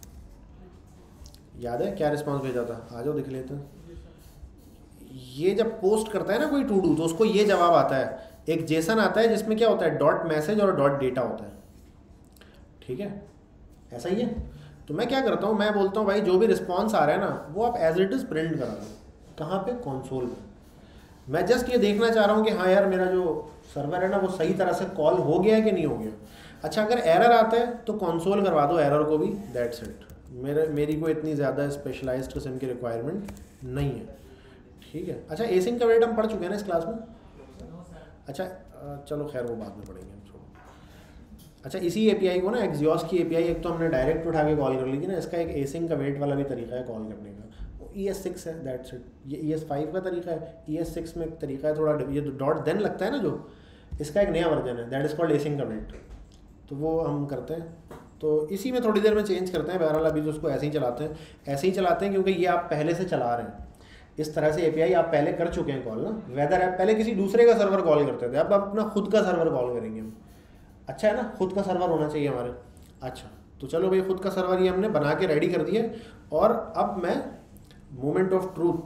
याद है क्या रिस्पॉन्स भेजा था, आ जाओ देख लेते हैं। ये जब पोस्ट करता है ना कोई टू डू, तो उसको ये जवाब आता है, एक जेसन आता है जिसमें क्या होता है, डॉट मैसेज और डॉट डेटा होता है। ठीक है, ऐसा ही है। तो मैं क्या करता हूँ, मैं बोलता हूँ भाई जो भी रिस्पॉन्स आ रहा है ना वो आप एज इट इज़ प्रिंट करा दो। कहाँ पे, कंसोल में। मैं जस्ट ये देखना चाह रहा हूँ कि हाँ यार मेरा जो सर्वर है ना वो सही तरह से कॉल हो गया है कि नहीं हो गया। अच्छा, अगर एरर आता है तो कंसोल करवा दो एरर को भी, दैट्स इट। मेरे मेरी कोई इतनी ज़्यादा स्पेशलाइज्ड किस्म की रिक्वायरमेंट नहीं है। ठीक है, अच्छा एसिंक का वेट हम पढ़ चुके हैं ना इस क्लास में। अच्छा चलो खैर वो बाद में पढ़ेंगे, छोड़ो। अच्छा, इसी एपीआई को ना, एक्सियोस की एपीआई एक तो हमने डायरेक्ट उठा के कॉल कर ली थी ना, इसका एक एसिंक का वेट वाला भी तरीका है कॉल करने का, ई एस सिक्स है, दैट्स इट। ये ई एस फाइव का तरीका है, ई एस सिक्स में एक तरीका है थोड़ा, ये डॉट देन लगता है ना जो, इसका एक नया वर्जन है, दैट इज़ कॉल्ड एसिंक का वेट। तो वो हम करते हैं, तो इसी में थोड़ी देर में चेंज करते हैं। बहरहाल अभी तो उसको ऐसे ही चलाते हैं, ऐसे ही चलाते हैं क्योंकि ये आप पहले से चला रहे हैं। इस तरह से एपीआई आप पहले कर चुके हैं कॉल ना। वेदर ऐप पहले किसी दूसरे का सर्वर कॉल करते थे, अब अपना खुद का सर्वर कॉल करेंगे हम। अच्छा है ना, खुद का सर्वर होना चाहिए हमारे। अच्छा तो चलो भाई, खुद का सर्वर ये हमने बना के रेडी कर दिया। और अब मैं मोमेंट ऑफ ट्रूथ,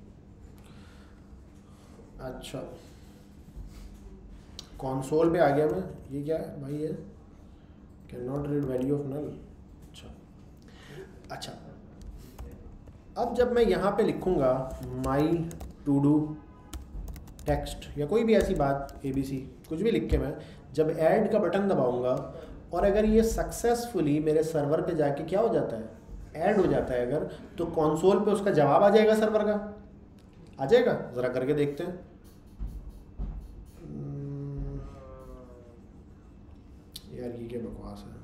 अच्छा कंसोल पे आ गया मैं। ये क्या है भाई, ये can not read value of null. अच्छा अच्छा अब जब मैं यहाँ पे लिखूँगा माई टू डू टेक्स्ट या कोई भी ऐसी बात ए बी सी कुछ भी लिख के मैं जब ऐड का बटन दबाऊंगा और अगर ये सक्सेसफुली मेरे सर्वर पे जाके क्या हो जाता है, ऐड हो जाता है अगर, तो कंसोल पे उसका जवाब आ जाएगा, सर्वर का आ जाएगा। ज़रा करके देखते हैं। यार ये क्या बकवास है।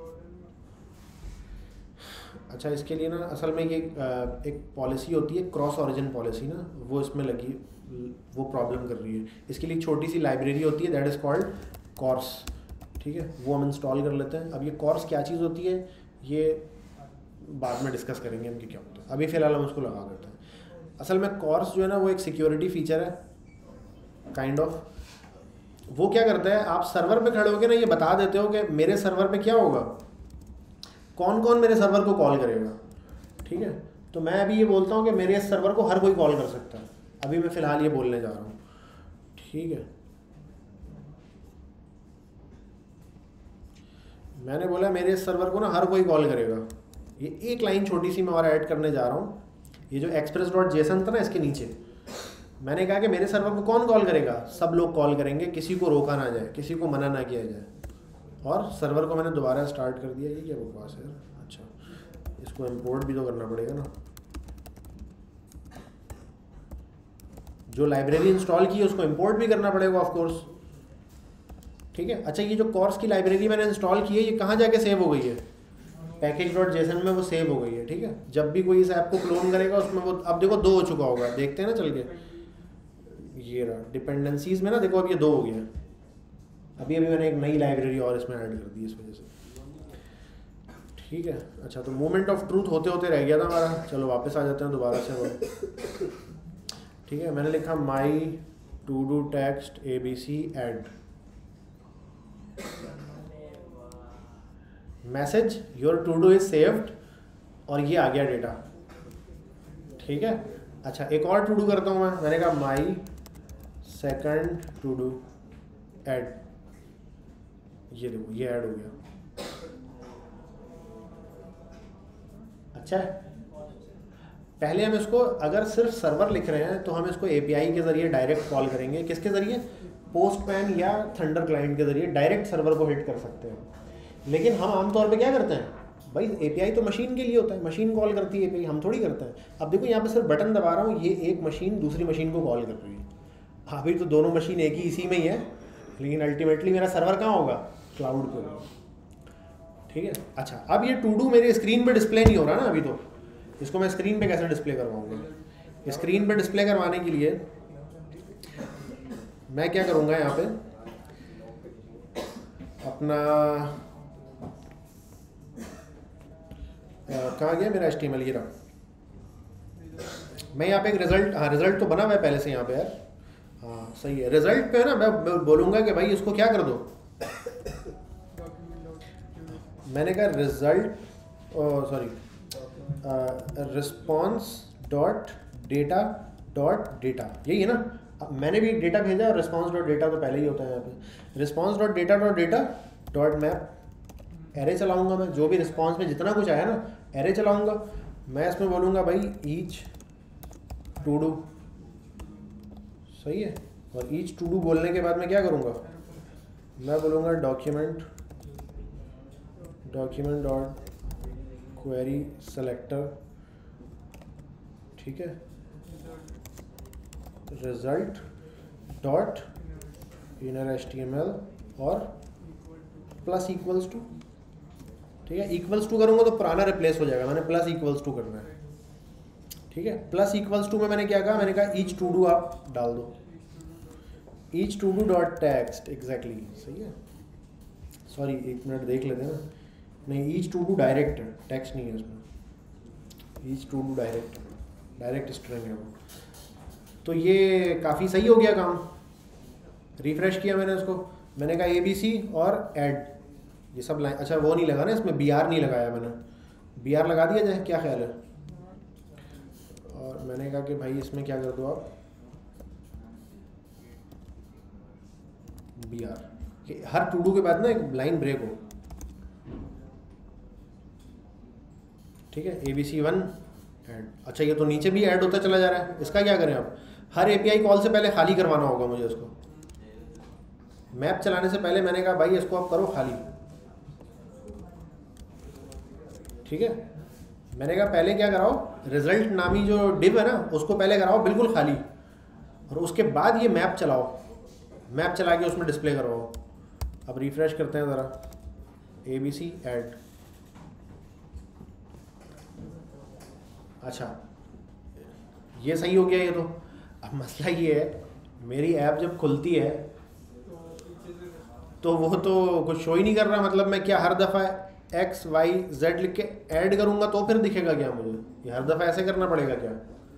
अच्छा इसके लिए ना असल में ये एक पॉलिसी होती है क्रॉस ओरिजिन पॉलिसी ना, वो इसमें लगी, वो प्रॉब्लम कर रही है। इसके लिए छोटी सी लाइब्रेरी होती है दैट इज़ कॉल्ड कॉर्स, ठीक है, वो हम इंस्टॉल कर लेते हैं। अब ये कॉर्स क्या चीज़ होती है ये बाद में डिस्कस करेंगे हम कि क्या होता है, अभी फ़िलहाल हम उसको लगा देते हैं। असल में कॉर्स जो है ना वो एक सिक्योरिटी फीचर है काइंड ऑफ। वो क्या करता है, आप सर्वर पे खड़े होकर ना ये बता देते हो कि मेरे सर्वर पे क्या होगा, कौन कौन मेरे सर्वर को कॉल करेगा, ठीक है। तो मैं अभी ये बोलता हूँ कि मेरे इस सर्वर को हर कोई कॉल कर सकता है, अभी मैं फ़िलहाल ये बोलने जा रहा हूँ, ठीक है। मैंने बोला मेरे इस सर्वर को ना हर कोई कॉल करेगा। ये एक लाइन छोटी सी मैं और ऐड करने जा रहा हूँ। ये जो एक्सप्रेस डॉट जेसन था ना इसके नीचे मैंने कहा कि मेरे सर्वर को कौन कॉल करेगा, सब लोग कॉल करेंगे, किसी को रोका ना जाए, किसी को मना ना किया जाए। और सर्वर को मैंने दोबारा स्टार्ट कर दिया। ये क्या बकवास है। अच्छा इसको इंपोर्ट भी तो करना पड़ेगा ना, जो लाइब्रेरी इंस्टॉल की है उसको इंपोर्ट भी करना पड़ेगा ऑफ कोर्स, ठीक है। अच्छा ये जो कॉर्स की लाइब्रेरी मैंने इंस्टॉल की है ये कहाँ जाके सेव हो गई है, पैकेज डॉट जेसन में वो सेव हो गई है, ठीक है। जब भी कोई इस ऐप को क्लोन करेगा उसमें वो, अब देखो दो हो चुका होगा, देखते हैं ना चल के, ये रहा डिपेंडेंसीज में ना, देखो अब ये दो हो गया। अभी अभी मैंने एक नई लाइब्रेरी और इसमें ऐड कर दी इस वजह से, ठीक है। अच्छा तो मोमेंट ऑफ ट्रूथ होते होते रह गया था हमारा, चलो वापस आ जाते हैं दोबारा से वो, ठीक है। मैंने लिखा my to do text A B C add message your to do is saved, और ये आ गया डेटा, ठीक है। अच्छा एक और टू डू करता हूँ मैं, मैंने कहा my second to do add, ये देखो ये ऐड हो गया। अच्छा है, पहले हम इसको अगर सिर्फ सर्वर लिख रहे हैं तो हम इसको एपीआई के जरिए डायरेक्ट कॉल करेंगे। किसके जरिए, पोस्टमैन या थंडर क्लाइंट के जरिए डायरेक्ट सर्वर को हिट कर सकते हैं। लेकिन हम आमतौर पे क्या करते हैं भाई, एपीआई तो मशीन के लिए होता है, मशीन कॉल करती है एपीआई, हम थोड़ी करते हैं। अब देखो यहाँ पे सिर्फ बटन दबा रहा हूँ, ये एक मशीन दूसरी मशीन को कॉल कर रही है। अभी तो दोनों मशीन एक ही इसी में ही है, लेकिन अल्टीमेटली मेरा सर्वर कहाँ होगा, क्लाउड पे होगा, ठीक है। अच्छा अब ये टू डू मेरे स्क्रीन पे डिस्प्ले नहीं हो रहा ना अभी, तो इसको मैं स्क्रीन पे कैसे डिस्प्ले करवाऊंगा। स्क्रीन पे डिस्प्ले करवाने के लिए मैं क्या करूँगा, यहाँ पे अपना कहाँ गया मेरा एचटीएमएल, ये रहा। मैं यहाँ पे एक रिजल्ट, हाँ रिजल्ट तो बना हुआ है पहले से यहाँ पे यार, हाँ सही है। रिजल्ट पे है ना, मैं बोलूँगा कि भाई इसको क्या कर दो, मैंने कहा result sorry response dot data dot data, यही है ना। मैंने भी डेटा भेजा और रिस्पॉन्स डॉट डेटा तो पहले ही होता है यहाँ पे। Response dot data dot data dot map array चलाऊंगा मैं, जो भी रिस्पॉन्स में जितना कुछ आया ना एरे चलाऊंगा मैं। इसमें बोलूँगा भाई ईच टू डू, सही है। और ईच टू डू बोलने के बाद मैं क्या करूँगा, मैं बोलूँगा document document dot query selector, ठीक है, result dot inner H T M L और प्लस इक्वल्स टू, ठीक है। इक्वल्स टू करूँगा तो पुराना रिप्लेस हो जाएगा, मैंने प्लस इक्वल्स टू करना है, ठीक है। प्लस इक्वल्स टू में मैंने क्या कहा, मैंने कहा ईच टू डू आप डाल दो, each to do dot text, exactly सही है। सॉरी एक मिनट देख लेते हैं ना, नहीं ईच टू डू डायरेक्ट है, टेक्स्ट नहीं है उसमें, each to do direct direct string है वो। तो ये काफ़ी सही हो गया काम, रिफ्रेश किया मैंने उसको, मैंने कहा ए बी सी और ऐड, ये सब लाइन, अच्छा वो नहीं लगा ना इसमें, बी आर नहीं लगाया मैंने, बी आर लगा दिया जाए, क्या ख्याल है? और मैंने कहा कि भाई इसमें क्या कर दो आप बी आर, कि हर टू डू के बाद ना एक लाइन ब्रेक हो, ठीक है। A B C one add, अच्छा ये तो नीचे भी ऐड होता चला जा रहा है, इसका क्या करें आप? हर एपीआई कॉल से पहले खाली करवाना होगा मुझे इसको, मैप चलाने से पहले मैंने कहा भाई इसको आप करो खाली, ठीक है। मैंने कहा पहले क्या कराओ, रिजल्ट नामी जो डिव है ना उसको पहले कराओ बिल्कुल खाली, और उसके बाद ये मैप चलाओ, मैप चला के उसमें डिस्प्ले करवाओ। अब रिफ्रेश करते हैं ज़रा, ए बी सी ऐड, अच्छा ये सही हो गया ये तो। अब मसला ये है, मेरी ऐप जब खुलती है तो वो तो कुछ शो ही नहीं कर रहा, मतलब मैं क्या हर दफ़ा एक्स वाई जेड लिख के ऐड करूँगा तो फिर दिखेगा क्या मुझे? ये हर दफ़ा ऐसे करना पड़ेगा क्या?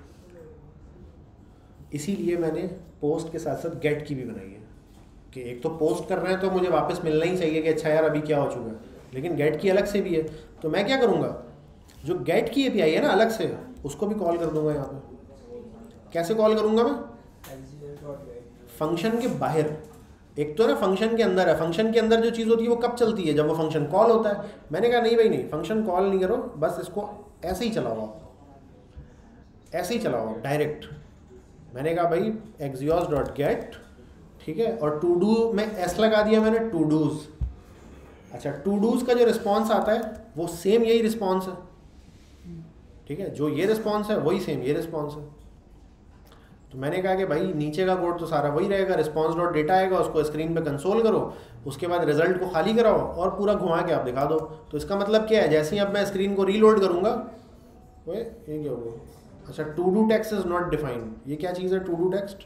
इसीलिए मैंने पोस्ट के साथ साथ गेट की भी बनाई है, कि एक तो पोस्ट कर रहे हैं तो मुझे वापस मिलना ही चाहिए कि अच्छा यार अभी क्या हो चुका है, लेकिन गेट की अलग से भी है। तो मैं क्या करूँगा, जो गेट की एपीआई है ना अलग से, उसको भी कॉल कर दूंगा यहाँ पे। कैसे कॉल करूँगा मैं? फंक्शन के बाहर, एक तो ना फंक्शन के अंदर है, फंक्शन के अंदर जो चीज़ होती है वो कब चलती है? जब वो फंक्शन कॉल होता है। मैंने कहा नहीं भाई नहीं, फंक्शन कॉल नहीं करो, बस इसको ऐसे ही चलाओ आप, ऐसे ही चलाओ आप डायरेक्ट। मैंने कहा भाई एक्सियोस डॉट गेट, ठीक है, और टू डू में एस लगा दिया मैंने, टू डूज। अच्छा टू डूज का जो रिस्पॉन्स आता है वो सेम यही रिस्पॉन्स है, ठीक है, जो ये रिस्पॉन्स है वही सेम ये रिस्पॉन्स है। तो मैंने कहा कि भाई नीचे का कोड तो सारा वही रहेगा, रिस्पॉन्स डॉट डेटा आएगा, उसको स्क्रीन पे कंसोल करो, उसके बाद रिजल्ट को खाली कराओ और पूरा घुमा के आप दिखा दो। तो इसका मतलब क्या है, जैसे ही अब मैं स्क्रीन को रीलोड करूँगा, ये क्या होगा? अच्छा to do text is not defined, ये क्या चीज़ है to do text?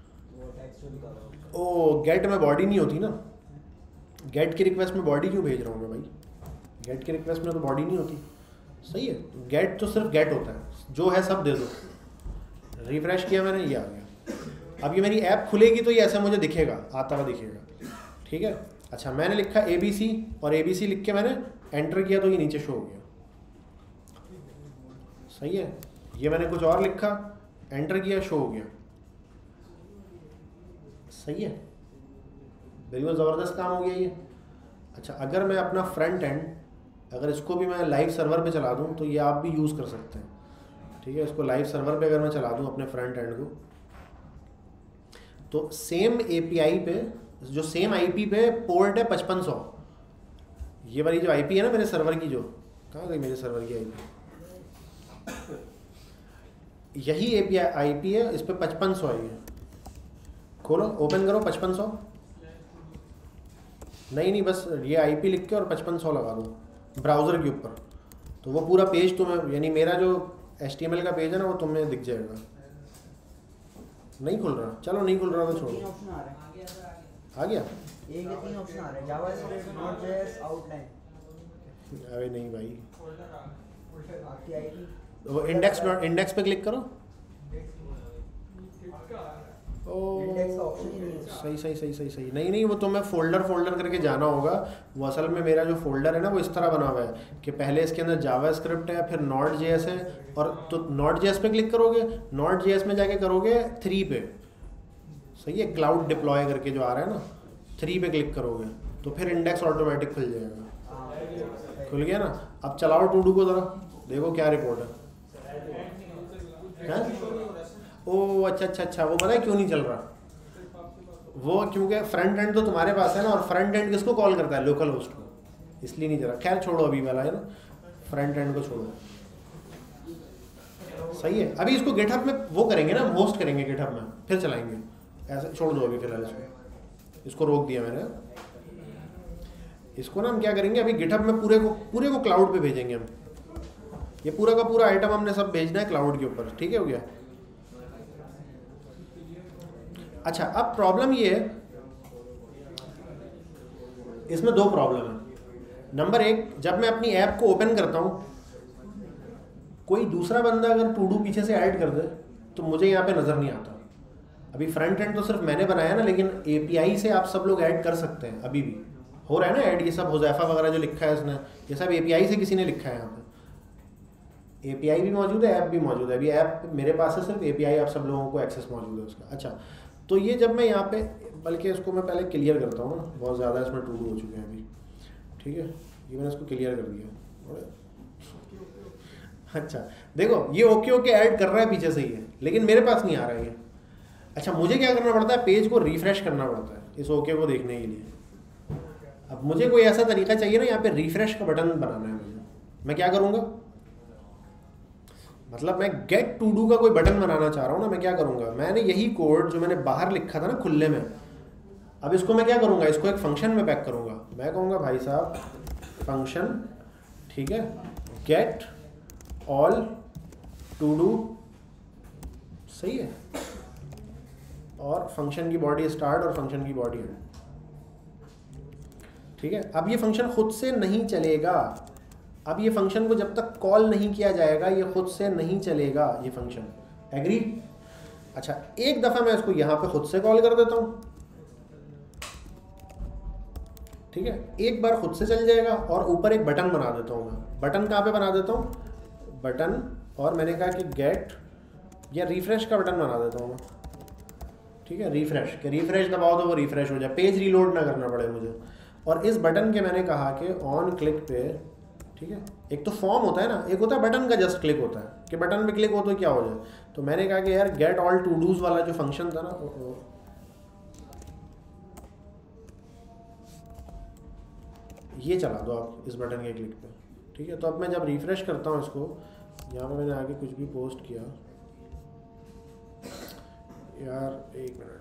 Oh get में बॉडी नहीं होती ना, गेट की रिक्वेस्ट में बॉडी क्यों भेज रहा हूँ मैं भाई? गेट की रिक्वेस्ट में तो बॉडी नहीं होती, सही है। गेट तो सिर्फ गेट होता है, जो है सब दे दो। रिफ्रेश किया मैंने, ये आ गया। अब ये मेरी ऐप खुलेगी तो ये ऐसे मुझे दिखेगा, आता हुआ दिखेगा, ठीक है। अच्छा मैंने लिखा ए बी सी, और ए बी सी लिख के मैंने एंटर किया तो ये नीचे शो हो गया, सही है। ये मैंने कुछ और लिखा, एंटर किया, शो हो गया, सही है, बिल्कुल ज़बरदस्त काम हो गया ये। अच्छा अगर मैं अपना फ्रंट एंड, अगर इसको भी मैं लाइव सर्वर पे चला दूं तो ये आप भी यूज़ कर सकते हैं, ठीक है। इसको लाइव सर्वर पे अगर मैं चला दूं अपने फ्रंट एंड को, तो सेम एपीआई पे, जो सेम आईपी पे पोर्ट है पचपन सौ, ये वाली जो आईपी है ना मेरे सर्वर की, जो कहाँ गई मेरे सर्वर की आईपी, यही एपीआई आईपी है, इस पे पचपन सौ है। ये खोलो, ओपन करो, पचपन सौ, नहीं नहीं बस ये आईपी लिख के और पचपन सौ लगा दो ब्राउज़र के ऊपर, तो वो पूरा पेज तुम्हें, यानी मेरा जो एच टी एम एल का पेज है ना वो तुम्हें दिख जाएगा। नहीं खुल रहा, चलो नहीं खुल रहा तो छोड़ो। तीन ऑप्शन आ रहे हैं, आ गया एक या तीन ऑप्शन आ रहे हैं, जावास्क्रिप्ट, नोड.जेएस, आउटलाइन। अरे नहीं भाई, आपकी आईडी वो इंडेक्स डॉट इंडेक्स पे क्लिक करो। ओ इंडेक्स का ऑप्शन ही नहीं है। सही सही सही सही सही नहीं नहीं वो तुम्हें फोल्डर फोल्डर करके जाना होगा। वो असल में मेरा जो फोल्डर है ना वो इस तरह बना हुआ है कि पहले इसके अंदर जावास्क्रिप्ट है, फिर नॉट जेएस है, और तो नॉट जेएस पे क्लिक करोगे, नॉट जेएस में जाके करोगे थ्री पे, सही है, क्लाउड डिप्लॉय करके जो आ रहा है ना, थ्री पे क्लिक करोगे तो फिर इंडेक्स ऑटोमेटिक खुल जाएगा। खुल गया ना। अब चलाओ टू डू को ज़रा, देखो क्या रिपोर्ट है। हैं? ओ अच्छा अच्छा अच्छा, वो पता है क्यों नहीं चल रहा? वो क्योंकि फ्रंट एंड तो तुम्हारे पास है ना, और फ्रंट एंड किसको कॉल करता है? लोकल होस्ट को, इसलिए नहीं चल रहा। खैर छोड़ो, अभी वाला है ना, फ्रंट एंड को छोड़ो, सही है। अभी इसको गिटहब में वो करेंगे ना, होस्ट करेंगे गिटहब में, फिर चलाएंगे। ऐसे छोड़ दो अभी फिलहाल इसको, इसको रोक दिया मैंने। इसको ना हम क्या करेंगे, अभी गिटहब में पूरे को पूरे को क्लाउड पे भेजेंगे हम। ये पूरा का पूरा आइटम हमने सब भेजना है क्लाउड के ऊपर, ठीक है, हो गया। अच्छा अब प्रॉब्लम ये है, इसमें दो प्रॉब्लम है। नंबर एक, जब मैं अपनी ऐप को ओपन करता हूं, कोई दूसरा बंदा अगर टू डू पीछे से ऐड कर दे तो मुझे यहाँ पे नज़र नहीं आता। अभी फ्रंट एंड तो सिर्फ मैंने बनाया ना, लेकिन एपीआई से आप सब लोग ऐड कर सकते हैं, अभी भी हो रहा है ना ऐड। ये सब हुज़ैफा वगैरह जो लिखा है उसने, ये सब एपीआई से किसी ने लिखा है यहाँ पे। एपीआई भी मौजूद है, ऐप भी मौजूद है। अभी ऐप मेरे पास है सिर्फ, एपीआई आप सब लोगों को एक्सेस मौजूद है उसका। अच्छा, तो ये जब मैं यहाँ पे, बल्कि इसको मैं पहले क्लियर करता हूँ ना, बहुत ज़्यादा इसमें टू डू हो चुके हैं अभी, ठीक है। ये मैंने इसको क्लियर कर दिया। अच्छा देखो, ये ओके ओके ऐड कर रहा है पीछे से ही है, लेकिन मेरे पास नहीं आ रहा है ये। अच्छा, मुझे क्या करना पड़ता है, पेज को रिफ्रेश करना पड़ता है इस ओके को देखने के लिए। अब मुझे कोई ऐसा तरीका चाहिए ना, यहाँ पे रिफ्रेश का बटन बनाना है मुझे। मैं क्या करूँगा, मतलब मैं गेट टू डू का कोई बटन बनाना चाह रहा हूँ ना, मैं क्या करूँगा, मैंने यही कोड जो मैंने बाहर लिखा था ना खुले में, अब इसको मैं क्या करूँगा, इसको एक फंक्शन में पैक करूँगा। मैं कहूँगा भाई साहब फंक्शन, ठीक है, गेट ऑल टू डू, सही है, और फंक्शन की बॉडी स्टार्ट और फंक्शन की बॉडी एंड, ठीक है। अब ये फंक्शन खुद से नहीं चलेगा, अब ये फंक्शन को जब तक कॉल नहीं किया जाएगा ये खुद से नहीं चलेगा ये फंक्शन, एग्री। अच्छा, एक दफ़ा मैं इसको यहाँ पे खुद से कॉल कर देता हूँ, ठीक है, एक बार खुद से चल जाएगा, और ऊपर एक बटन बना देता हूँ मैं। बटन कहाँ पे बना देता हूँ, बटन, और मैंने कहा कि गेट या रिफ्रेश का बटन बना देता हूँ मैं, ठीक है, रिफ्रेश के रिफ्रेश दबाओ तो वो रिफ्रेश हो जाए, पेज रीलोड ना करना पड़े मुझे। और इस बटन के मैंने कहा कि ऑन क्लिक पे, ठीक है, एक तो फॉर्म होता है ना, एक होता है बटन का जस्ट क्लिक होता है कि बटन पे क्लिक हो तो क्या हो जाए। तो मैंने कहा कि यार गेट ऑल टू डूज वाला जो फंक्शन था ना, ये चला दो आप इस बटन के क्लिक पे, ठीक है। तो अब मैं जब रिफ्रेश करता हूँ इसको, यहाँ पे मैंने आगे कुछ भी पोस्ट किया, यार एक मिनट,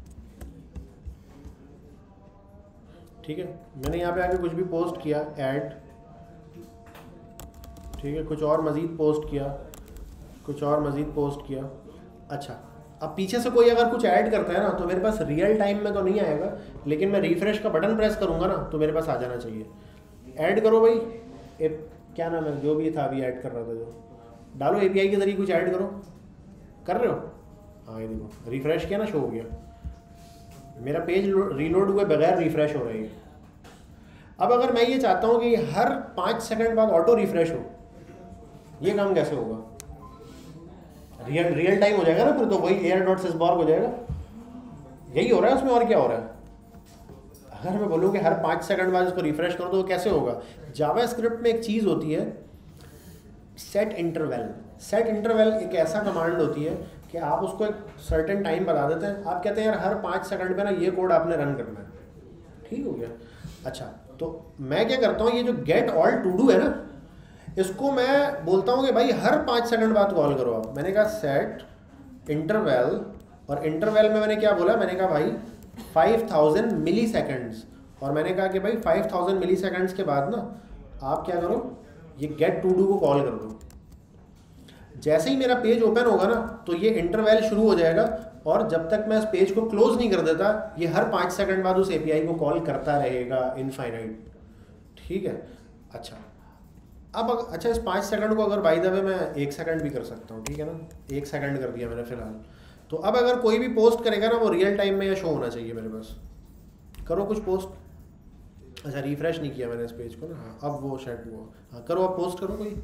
ठीक है, मैंने यहाँ पे आगे कुछ भी पोस्ट किया, ऐड, ठीक है, कुछ और मज़ीद पोस्ट किया, कुछ और मज़ीद पोस्ट किया। अच्छा, अब पीछे से कोई अगर कुछ ऐड करता है ना, तो मेरे पास रियल टाइम में तो नहीं आएगा, लेकिन मैं रिफ्रेश का बटन प्रेस करूँगा ना तो मेरे पास आ जाना चाहिए। ऐड करो भाई, ए, क्या नाम है जो भी था अभी ऐड कर रहा था, जो डालो एपीआई के ज़रिए कुछ ऐड करो, कर रहे हो, हाँ ये देखो रिफ्रेश किया ना, शो हो गया, मेरा पेज रीलोड हुए बगैर रिफ्रेश हो रही है। अब अगर मैं ये चाहता हूँ कि हर पाँच सेकंड बाद ऑटो रिफ्रेश हो, ये काम कैसे होगा, रियल रियल टाइम हो जाएगा ना फिर तो, वही एयर डॉट सिसबॉर्ग हो जाएगा, यही हो रहा है उसमें, और क्या हो रहा है। अगर मैं बोलूँ कि हर पाँच सेकंड बाद इसको रिफ्रेश करो तो वो कैसे होगा। जावा स्क्रिप्ट में एक चीज़ होती है सेट इंटरवल। सेट इंटरवल एक ऐसा कमांड होती है कि आप उसको एक सर्टेन टाइम बता देते हैं, आप कहते हैं यार हर पाँच सेकंड पे ना ये कोड आपने रन करना है, ठीक हो गया। अच्छा, तो मैं क्या करता हूँ, ये जो गेट ऑल टू डू है ना, इसको मैं बोलता हूँ कि भाई हर पाँच सेकंड बाद कॉल करो आप। मैंने कहा सेट इंटरवल, और इंटरवल में मैंने क्या बोला, मैंने कहा भाई फाइव थाउजेंड मिली सेकेंड्स, और मैंने कहा कि भाई फाइव थाउजेंड मिली सेकेंड्स के बाद ना आप क्या करो, ये गेट टू डू को कॉल कर दो। जैसे ही मेरा पेज ओपन होगा ना तो ये इंटरवल शुरू हो जाएगा, और जब तक मैं इस पेज को क्लोज नहीं कर देता ये हर पाँच सेकंड बाद उस एपीआई को कॉल करता रहेगा इनफाइनाइट, ठीक है। अच्छा, अब अच्छा इस पाँच सेकंड को अगर बाय द वे मैं एक सेकंड भी कर सकता हूँ, ठीक है ना, एक सेकंड कर दिया मैंने फ़िलहाल। तो अब अगर कोई भी पोस्ट करेगा ना वो रियल टाइम में ये शो होना चाहिए मेरे पास। करो कुछ पोस्ट, अच्छा रिफ्रेश नहीं किया मैंने इस पेज को ना, हाँ अब वो शायद हुआ, हाँ करो अब पोस्ट करो, कोई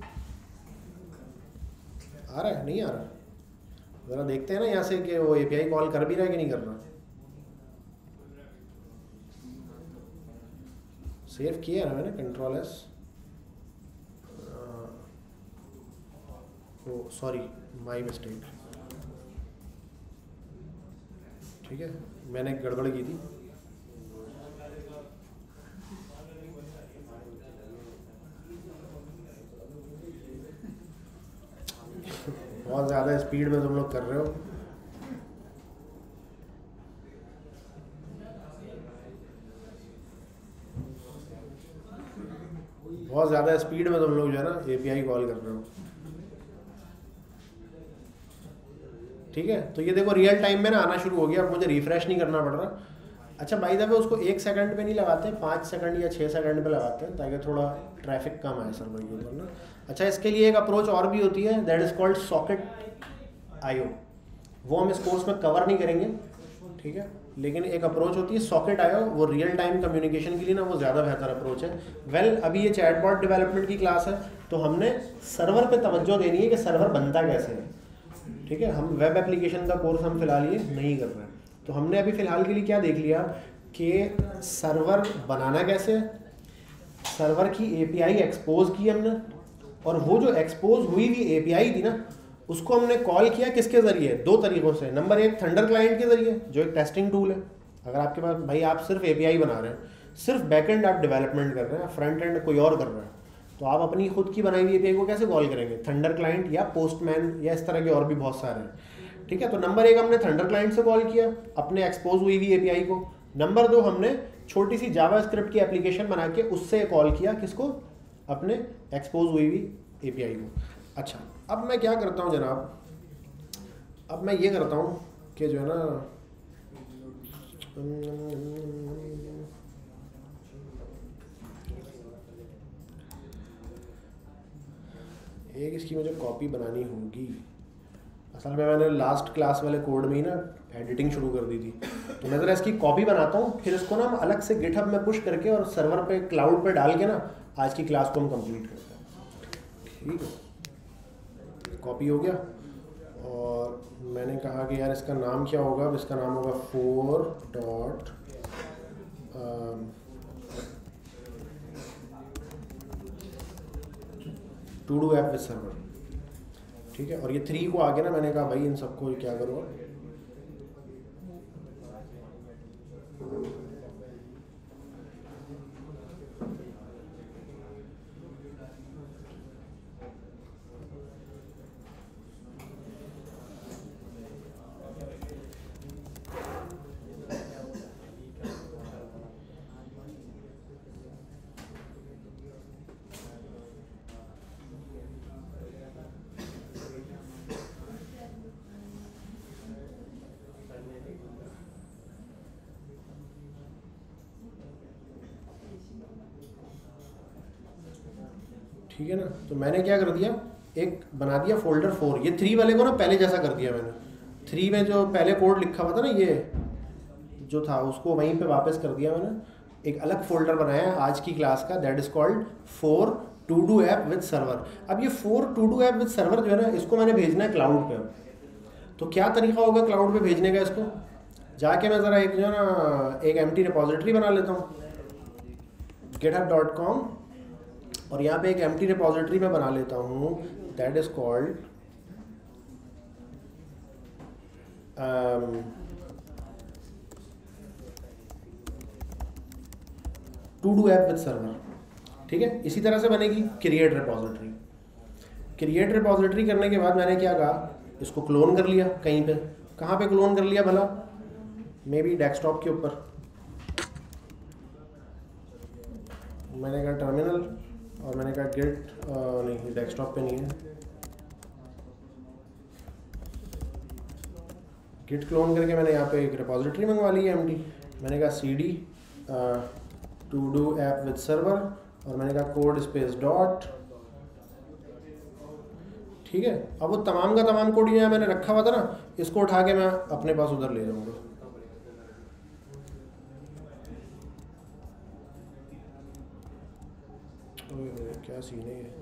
आ रहा है नहीं आ रहा, ज़रा देखते हैं ना यहाँ से कि वो एपीआई कॉल कर भी रहा है कि नहीं कर रहा। सेव किया ना मैंने, control S, oh sorry my mistake, ठीक है, मैंने गड़बड़ की थी। बहुत ज़्यादा स्पीड में तुम लोग कर रहे हो, बहुत ज़्यादा स्पीड में तुम लोग जो है ना एपीआई कॉल कर रहे हो, ठीक है। तो ये देखो रियल टाइम में ना आना शुरू हो गया, अब मुझे रिफ्रेश नहीं करना पड़ रहा। अच्छा बाय द वे उसको एक सेकंड पे नहीं लगाते, पाँच सेकंड या छः सेकंड पे लगाते हैं ताकि थोड़ा ट्रैफिक कम आए सर्वर के ऊपर ना। अच्छा इसके लिए एक अप्रोच और भी होती है, that is called socket IO. वो हम इस कोर्स में कवर नहीं करेंगे, ठीक है। लेकिन एक अप्रोच होती है सॉकेट आयो, वो रियल टाइम कम्युनिकेशन के लिए ना वो ज़्यादा बेहतर अप्रोच है। वेल well, अभी ये चैटबॉट डेवलपमेंट की क्लास है, तो हमने सर्वर पे तवज्जो देनी है कि सर्वर बनता कैसे है, ठीक है। हम वेब एप्लीकेशन का कोर्स हम फिलहाल ये नहीं कर रहे हैं। तो हमने अभी फ़िलहाल के लिए क्या देख लिया कि सर्वर बनाना कैसे है, सर्वर की एपीआई एक्सपोज की हमने, और वो जो एक्सपोज हुई हुई एपीआई थी ना उसको हमने कॉल किया किसके ज़रिए, दो तरीक़ों से। नंबर एक थंडर क्लाइंट के ज़रिए जो एक टेस्टिंग टूल है। अगर आपके पास भाई आप सिर्फ एपीआई बना रहे हैं, सिर्फ बैकएंड आप डेवलपमेंट कर रहे हैं, फ्रंट एंड कोई और कर रहा है, तो आप अपनी खुद की बनाई हुई एपीआई को कैसे कॉल करेंगे, थंडर क्लाइंट या पोस्टमैन या इस तरह के और भी बहुत सारे हैं, ठीक है। तो नंबर एक हमने थंडर क्लाइंट से कॉल किया अपने एक्सपोज हुई हुई एपीआई को। नंबर दो हमने छोटी सी जावास्क्रिप्ट की एप्लीकेशन बना के उससे कॉल किया किसको, अपने एक्सपोज हुई हुई एपीआई को। अच्छा, अब मैं क्या करता हूँ जनाब, अब मैं ये करता हूँ कि जो है ना एक इसकी मुझे कॉपी बनानी होगी। असल में मैंने लास्ट क्लास वाले कोड में ही ना एडिटिंग शुरू कर दी थी, तो मैं ज़रा इसकी कॉपी बनाता हूँ, फिर इसको ना हम अलग से गिटहब में पुश करके और सर्वर पे क्लाउड पे डाल के ना आज की क्लास को हम कंप्लीट करते हैं, ठीक है। कॉपी हो गया, और मैंने कहा कि यार इसका नाम क्या होगा, अब इसका नाम होगा four dot to do app with server, ठीक है। और ये थ्री को आगे ना मैंने कहा भाई इन सबको क्या करो, ठीक है ना। तो मैंने क्या कर दिया, एक बना दिया फोल्डर फोर, ये थ्री वाले को ना पहले जैसा कर दिया मैंने। थ्री में जो पहले कोड लिखा हुआ था ना ये जो था उसको वहीं पे वापस कर दिया मैंने। एक अलग फोल्डर बनाया है आज की क्लास का, that is called four to do app with server. अब ये four to do app with server जो है ना इसको मैंने भेजना है क्लाउड पे। तो क्या तरीका होगा क्लाउड पे भेजने का इसको, जाके मैं ज़रा एक जो है ना एक एम्प्टी रिपोजिटरी बना लेता हूँ गिटहब डॉट कॉम, और यहाँ पे एक एम्प्टी रिपोजिटरी में बना लेता हूँ that is called to do app with server, ठीक है। इसी तरह से बनेगी क्रिएट रिपोजिटरी। क्रिएट रिपोजिटरी करने के बाद मैंने क्या कहा, इसको क्लोन कर लिया कहीं पे। कहाँ पे क्लोन कर लिया भला, मे बी डेस्कटॉप के ऊपर। मैंने कहा टर्मिनल, और मैंने कहा गिट, नहीं डेस्कटॉप पे नहीं है, गिट क्लोन करके मैंने यहाँ पे एक रिपोजिटरी मंगवा ली है एमटी। मैंने कहा C D to do app with server, और मैंने कहा कोड स्पेस डॉट, ठीक है। अब वो तमाम का तमाम कोड यहाँ मैंने रखा हुआ था ना, इसको उठा के मैं अपने पास उधर ले जाऊँगा। क्या सीन है ये,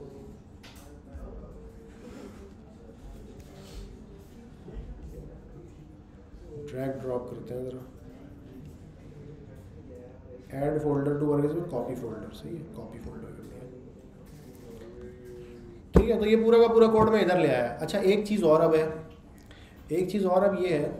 ड्रैग ड्रॉप करते हैं ज़रा, ऐड फोल्डर टू वर्क में कॉपी फोल्डर, सही है, कॉपी फोल्डर कर दिया, ठीक है। तो ये पूरा का पूरा कोड मैं इधर ले आया। अच्छा एक चीज़ और अब है, एक चीज़ और अब ये है,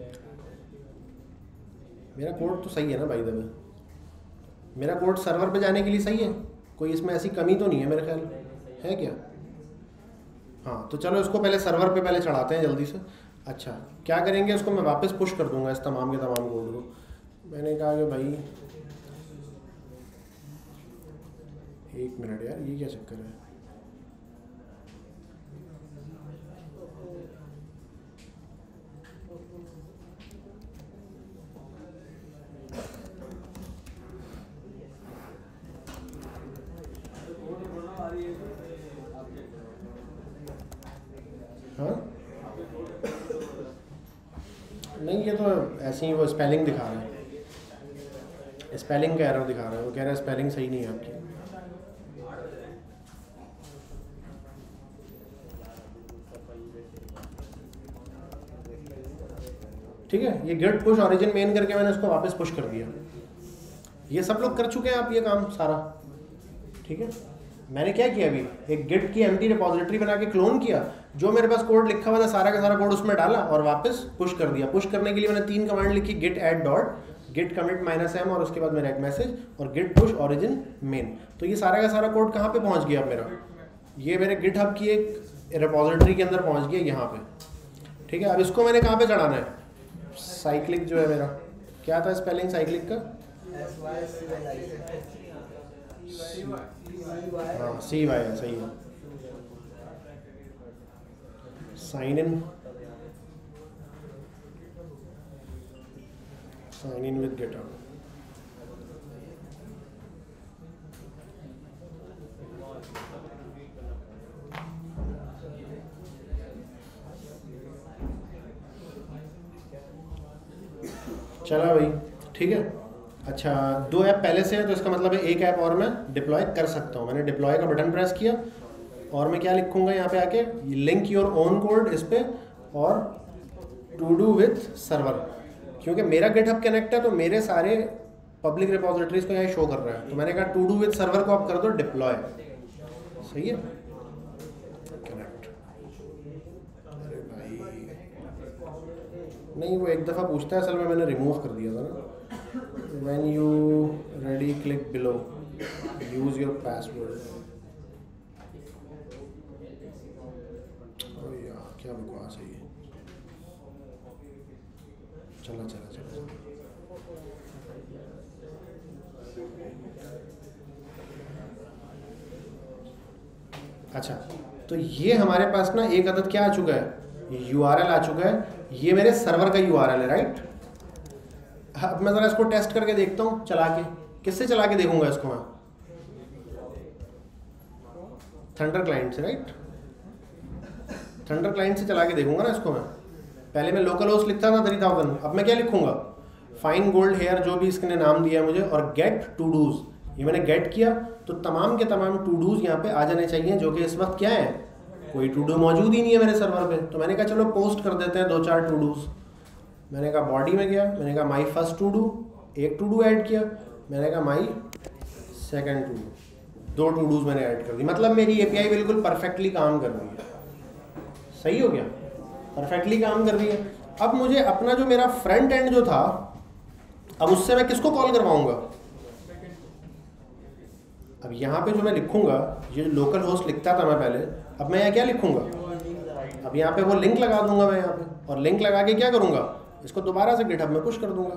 मेरा कोड तो सही है ना भाई दबे, मेरा कोड सर्वर पे जाने के लिए सही है, कोई इसमें ऐसी कमी तो नहीं है मेरे ख्याल, है क्या? हाँ तो चलो इसको पहले सर्वर पे पहले चढ़ाते हैं जल्दी से। अच्छा क्या करेंगे, इसको मैं वापस पुश कर दूंगा इस तमाम के तमाम कोड को। मैंने कहा कि भाई एक मिनट यार, ये क्या चक्कर है, हाँ नहीं ये तो ऐसे ही वो स्पेलिंग दिखा रहा है, स्पेलिंग का एरर दिखा रहा है, वो कह रहा है स्पेलिंग सही नहीं है आपकी। ठीक है, ये गेट पुश ओरिजिन मेन करके मैंने उसको वापस पुश कर दिया। ये सब लोग कर चुके हैं आप ये काम सारा। ठीक है, मैंने क्या किया अभी, एक गिट की एम्प्टी रिपोजिटरी बना के क्लोन किया, जो मेरे पास कोड लिखा हुआ था सारा का सारा कोड उसमें डाला और वापस पुश कर दिया। पुश करने के लिए मैंने तीन कमांड लिखी, git add dot, git commit minus M और उसके बाद मेरा एक मैसेज और गिट पुश ओरिजिन मेन। तो ये सारा का सारा कोड कहाँ पे पहुँच गया मेरा, ये मेरे गिट हब की एक रिपोजिटरी के अंदर पहुँच गया यहाँ पे। ठीक है, अब इसको मैंने कहाँ पे चढ़ाना है, साइक्लिक जो है मेरा, क्या था स्पेलिंग साइक्लिक का, हाँ सी वाई है, सही है। Sign in, sign in with GitHub. चला भाई, ठीक है। अच्छा, दो ऐप पहले से है तो इसका मतलब है एक ऐप और मैं डिप्लॉय कर सकता हूँ। मैंने डिप्लॉय का बटन प्रेस किया और मैं क्या लिखूंगा यहाँ पे आके, लिंक योर ओन कोड इस पे और टू डू विथ सर्वर, क्योंकि मेरा गिटहब कनेक्ट है तो मेरे सारे पब्लिक रिपोजिटरीज को यहाँ शो कर रहा है। तो मैंने कहा टू डू विथ सर्वर को आप कर दो डिप्लॉय, सही है, कनेक्ट। अरे भाई नहीं, वो एक दफ़ा पूछता है, असल में मैंने रिमूव कर दिया था ना। When you ready, click below. Use your password. ओ यार क्या बकवास है ये। चला चला चला। अच्छा, तो ये हमारे पास ना एक अदद क्या आ चुका है, यू आर एल आ चुका है। ये मेरे सर्वर का यू आर एल है, राइट। अब मैं ज़रा इसको टेस्ट करके देखता हूँ चला के। किससे चला के देखूंगा इसको मैं, थंडर क्लाइंट से, राइट। थंडर क्लाइंट से चला के देखूंगा ना इसको मैं। पहले मैं लोकल होस्ट लिखता था थ्री थाउजेंड, अब मैं क्या लिखूंगा, फाइन गोल्ड हेयर, जो भी इसने नाम दिया है मुझे, और गेट टू डूज। ये मैंने गेट किया तो तमाम के तमाम टू डूज यहाँ पे आ जाने चाहिए, जो कि इस वक्त क्या है, कोई टू डू मौजूद ही नहीं है मेरे सर्वर पे। तो मैंने कहा चलो पोस्ट कर देते हैं दो चार टू डूज। मैंने कहा बॉडी में गया, मैंने कहा माई फर्स्ट टू डू, एक टू डू ऐड किया, मैंने कहा माई सेकंड टू डू, दो टू डूज मैंने ऐड कर दी। मतलब मेरी एपीआई बिल्कुल परफेक्टली काम कर रही है, सही हो गया, परफेक्टली काम कर रही है। अब मुझे अपना जो मेरा फ्रंट एंड जो था, अब उससे मैं किसको कॉल करवाऊंगा। अब यहाँ पे जो मैं लिखूंगा, ये लोकल होस्ट लिखता था मैं पहले, अब मैं यहाँ क्या लिखूंगा, अब यहाँ पे वो लिंक लगा दूंगा मैं यहाँ पे, और लिंक लगा के क्या करूंगा, इसको दोबारा से गिटहब में पुश कर दूंगा।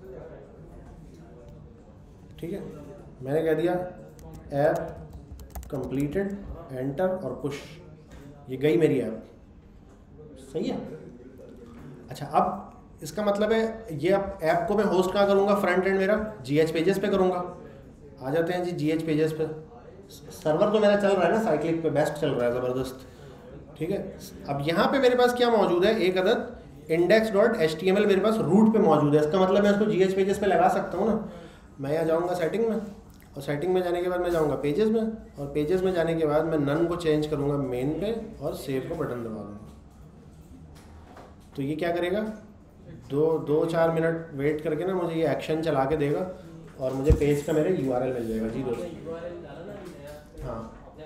ठीक है, मैंने कह दिया ऐप कंप्लीटेड, एंटर और पुश, ये गई मेरी ऐप, सही है। अच्छा, अब इसका मतलब है ये अब ऐप को मैं होस्ट कहाँ करूँगा, फ्रंट एंड मेरा जी एच पेजेस पे करूँगा। आ जाते हैं जी जी एच पेजेस पे। सर्वर तो मेरा चल रहा है ना साइक्लिक पे, बेस्ट चल रहा है, ज़बरदस्त। ठीक है, अब यहाँ पे मेरे पास क्या मौजूद है, एक अदद index dot H T M L मेरे पास रूट पे मौजूद है। इसका मतलब मैं इसको जी एच पेजेस पे लगा सकता हूँ ना। मैं यहाँ जाऊँगा सेटिंग में, और सेटिंग में जाने के बाद मैं जाऊँगा पेजेस में, और पेजेस में जाने के बाद मैं नन को चेंज करूँगा मेन पे, और सेव को बटन दबा दूँगा। तो ये क्या करेगा, दो दो चार मिनट वेट करके ना मुझे ये एक्शन चला के देगा, और मुझे पेज का मेरे यू आर एल मिल जाएगा। जी दोस्त, हाँ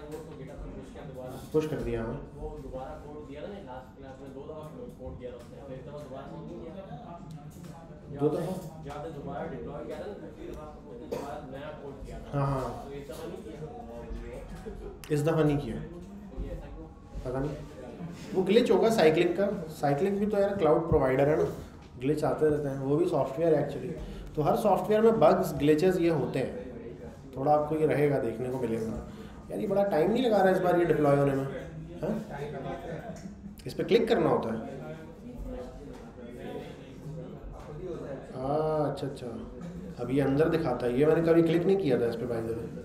पुश कर दिया। हाँ दो दफ़ा, हाँ हाँ, इस दफ़ा नहीं किया, पता नहीं, वो ग्लिच होगा साइक्लिक का। साइक्लिक भी तो यार क्लाउड प्रोवाइडर है ना, ग्लिच आते रहते हैं, वो भी सॉफ्टवेयर है एक्चुअली। तो हर सॉफ्टवेयर में बग्स ग्लिचेस ये होते हैं, थोड़ा आपको ये रहेगा, देखने को मिलेगा। यार ये बड़ा टाइम नहीं लगा रहा है इस बार ये डिप्लॉय होने में, हाँ इस पर क्लिक करना होता है। हाँ अच्छा अच्छा, अब ये अंदर दिखाता है, ये मैंने कभी क्लिक नहीं किया था इस पर बाय द वे।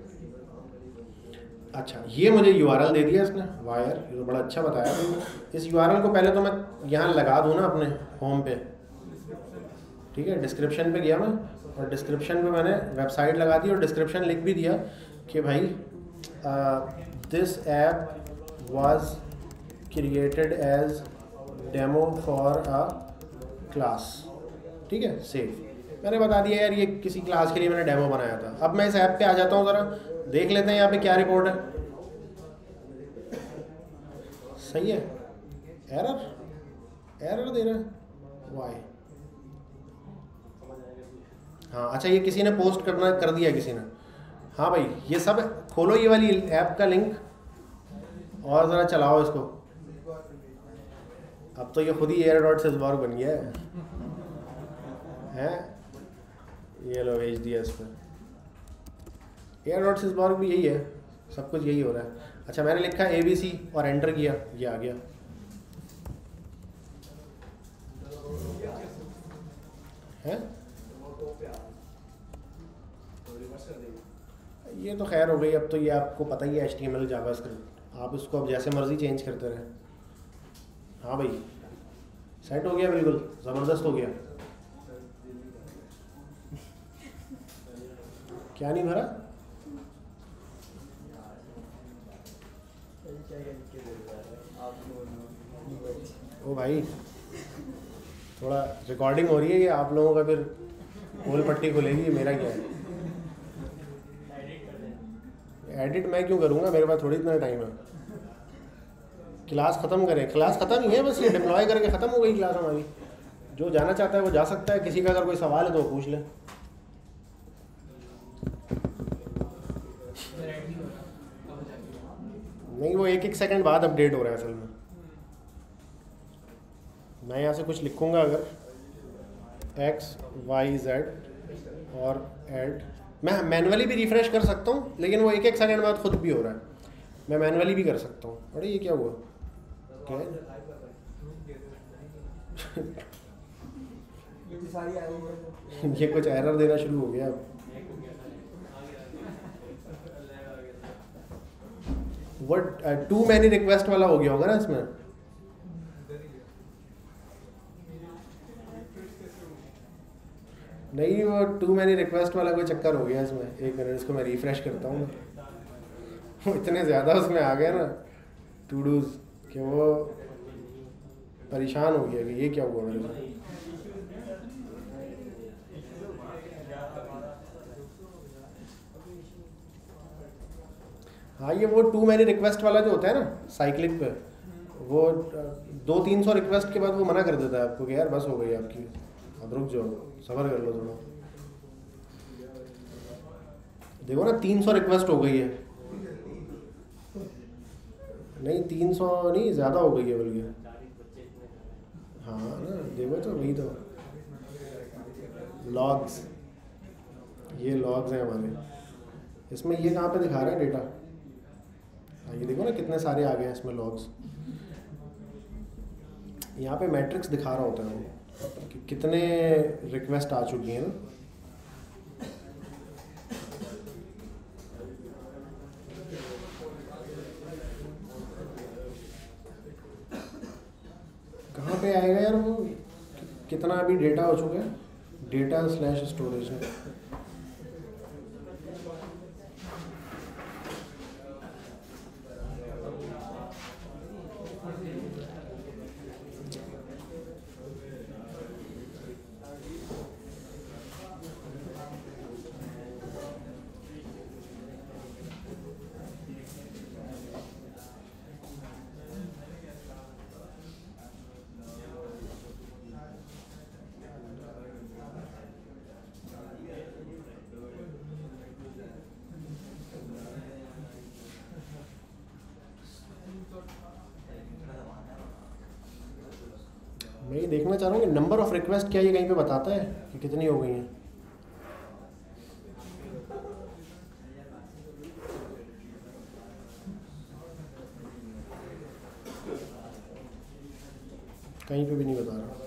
अच्छा, ये मुझे यूआरएल दे दिया इसने, वायर, ये तो बड़ा अच्छा बताया। इस यूआरएल को पहले तो मैं यहाँ लगा दूँ ना अपने होम पे, ठीक है, डिस्क्रिप्शन पे गया मैं और डिस्क्रिप्शन पे मैंने वेबसाइट लगा दी और डिस्क्रिप्शन लिख भी दिया कि भाई this app was created as demo for a class. ठीक है, सेव मैंने बता दिया यार ये किसी क्लास के लिए मैंने डेमो बनाया था। अब मैं इस ऐप पे आ जाता हूँ, ज़रा देख लेते हैं यहाँ पे क्या रिपोर्ट है। सही है, एरर एरर दे रहा है वाई। हाँ अच्छा, ये किसी ने पोस्ट करना कर दिया किसी ने। हाँ भाई ये सब खोलो, ये वाली ऐप का लिंक और ज़रा चलाओ इसको। अब तो ये खुद ही एयर डॉट सिल्सबॉर्ग बन गया है हैं। ये लो भेज दिया इस पर। एयर डॉट सिल्सबॉर्ग भी यही है, सब कुछ यही हो रहा है। अच्छा मैंने लिखा ए बी सी और एंटर किया, ये आ गया। है ये तो खैर हो गई। अब तो ये आपको पता ही है H T M L JavaScript, आप इसको अब जैसे मर्जी चेंज करते रहे। हाँ भाई सेट हो गया, बिल्कुल ज़बरदस्त हो गया। क्या नहीं भरा? ओ भाई थोड़ा रिकॉर्डिंग हो रही है, ये आप लोगों का फिर गोल पट्टी खुलेगी। मेरा क्या है, एडिट मैं क्यों करूँगा, मेरे पास थोड़ी इतना टाइम है। क्लास ख़त्म करें, क्लास ख़त्म ही है बस, ये डिप्लॉय करके ख़त्म हो गई क्लास हमारी। जो जाना चाहता है वो जा सकता है, किसी का अगर कोई सवाल है तो वो पूछ ले। नहीं वो एक एक सेकंड बाद अपडेट हो रहा है असल में। मैं यहाँ से कुछ लिखूँगा अगर एक्स वाई जेड और ऐड, मैं मैनुअली भी रिफ़्रेश कर सकता हूँ लेकिन वो एक एक सेकंड बाद खुद भी हो रहा है। मैं मैनुअली भी कर सकता हूँ। अरे ये क्या हुआ, क्या ये कुछ एरर देना शुरू हो गया। वो टू मैनी रिक्वेस्ट वाला हो गया होगा ना इसमें। नहीं वो टू मैनी रिक्वेस्ट वाला कोई चक्कर हो गया इसमें। एक मिनट इसको मैं रिफ्रेश करता हूँ। वो इतने ज़्यादा उसमें आ गए ना टू डूज कि वो परेशान हो गया कि ये क्या हुआ मेरे साथ। हाँ ये वो टू मैनी रिक्वेस्ट वाला जो होता है ना साइक्लिक पे, वो दो तीन सौ रिक्वेस्ट के बाद वो मना कर देता है आपको कि यार बस हो गई आपकी, अब रुक जाओ, सब्र कर लो थोड़ा। देखो ना तीन सौ रिक्वेस्ट हो गई है। नहीं तीन सौ नहीं, ज़्यादा हो गई है बल्कि। हाँ ना देखो तो वही तो लॉग्स, ये लॉग्स हैं हमारे। इसमें ये कहाँ पे दिखा रहा है डेटा, ये देखो ना कितने सारे आ गए हैं इसमें लॉग्स। यहाँ पे मैट्रिक्स दिखा रहा होता है वो कि कितने रिक्वेस्ट आ चुकी हैं ना। कहाँ पे आएगा यार वो, कितना अभी डेटा हो चुका है, डेटा स्लैश स्टोरेज है। मैं ये देखना चाह रहा हूँ कि नंबर ऑफ रिक्वेस्ट क्या ये कहीं पे बताता है कि कितनी हो गई हैं। कहीं पे भी नहीं बता रहा।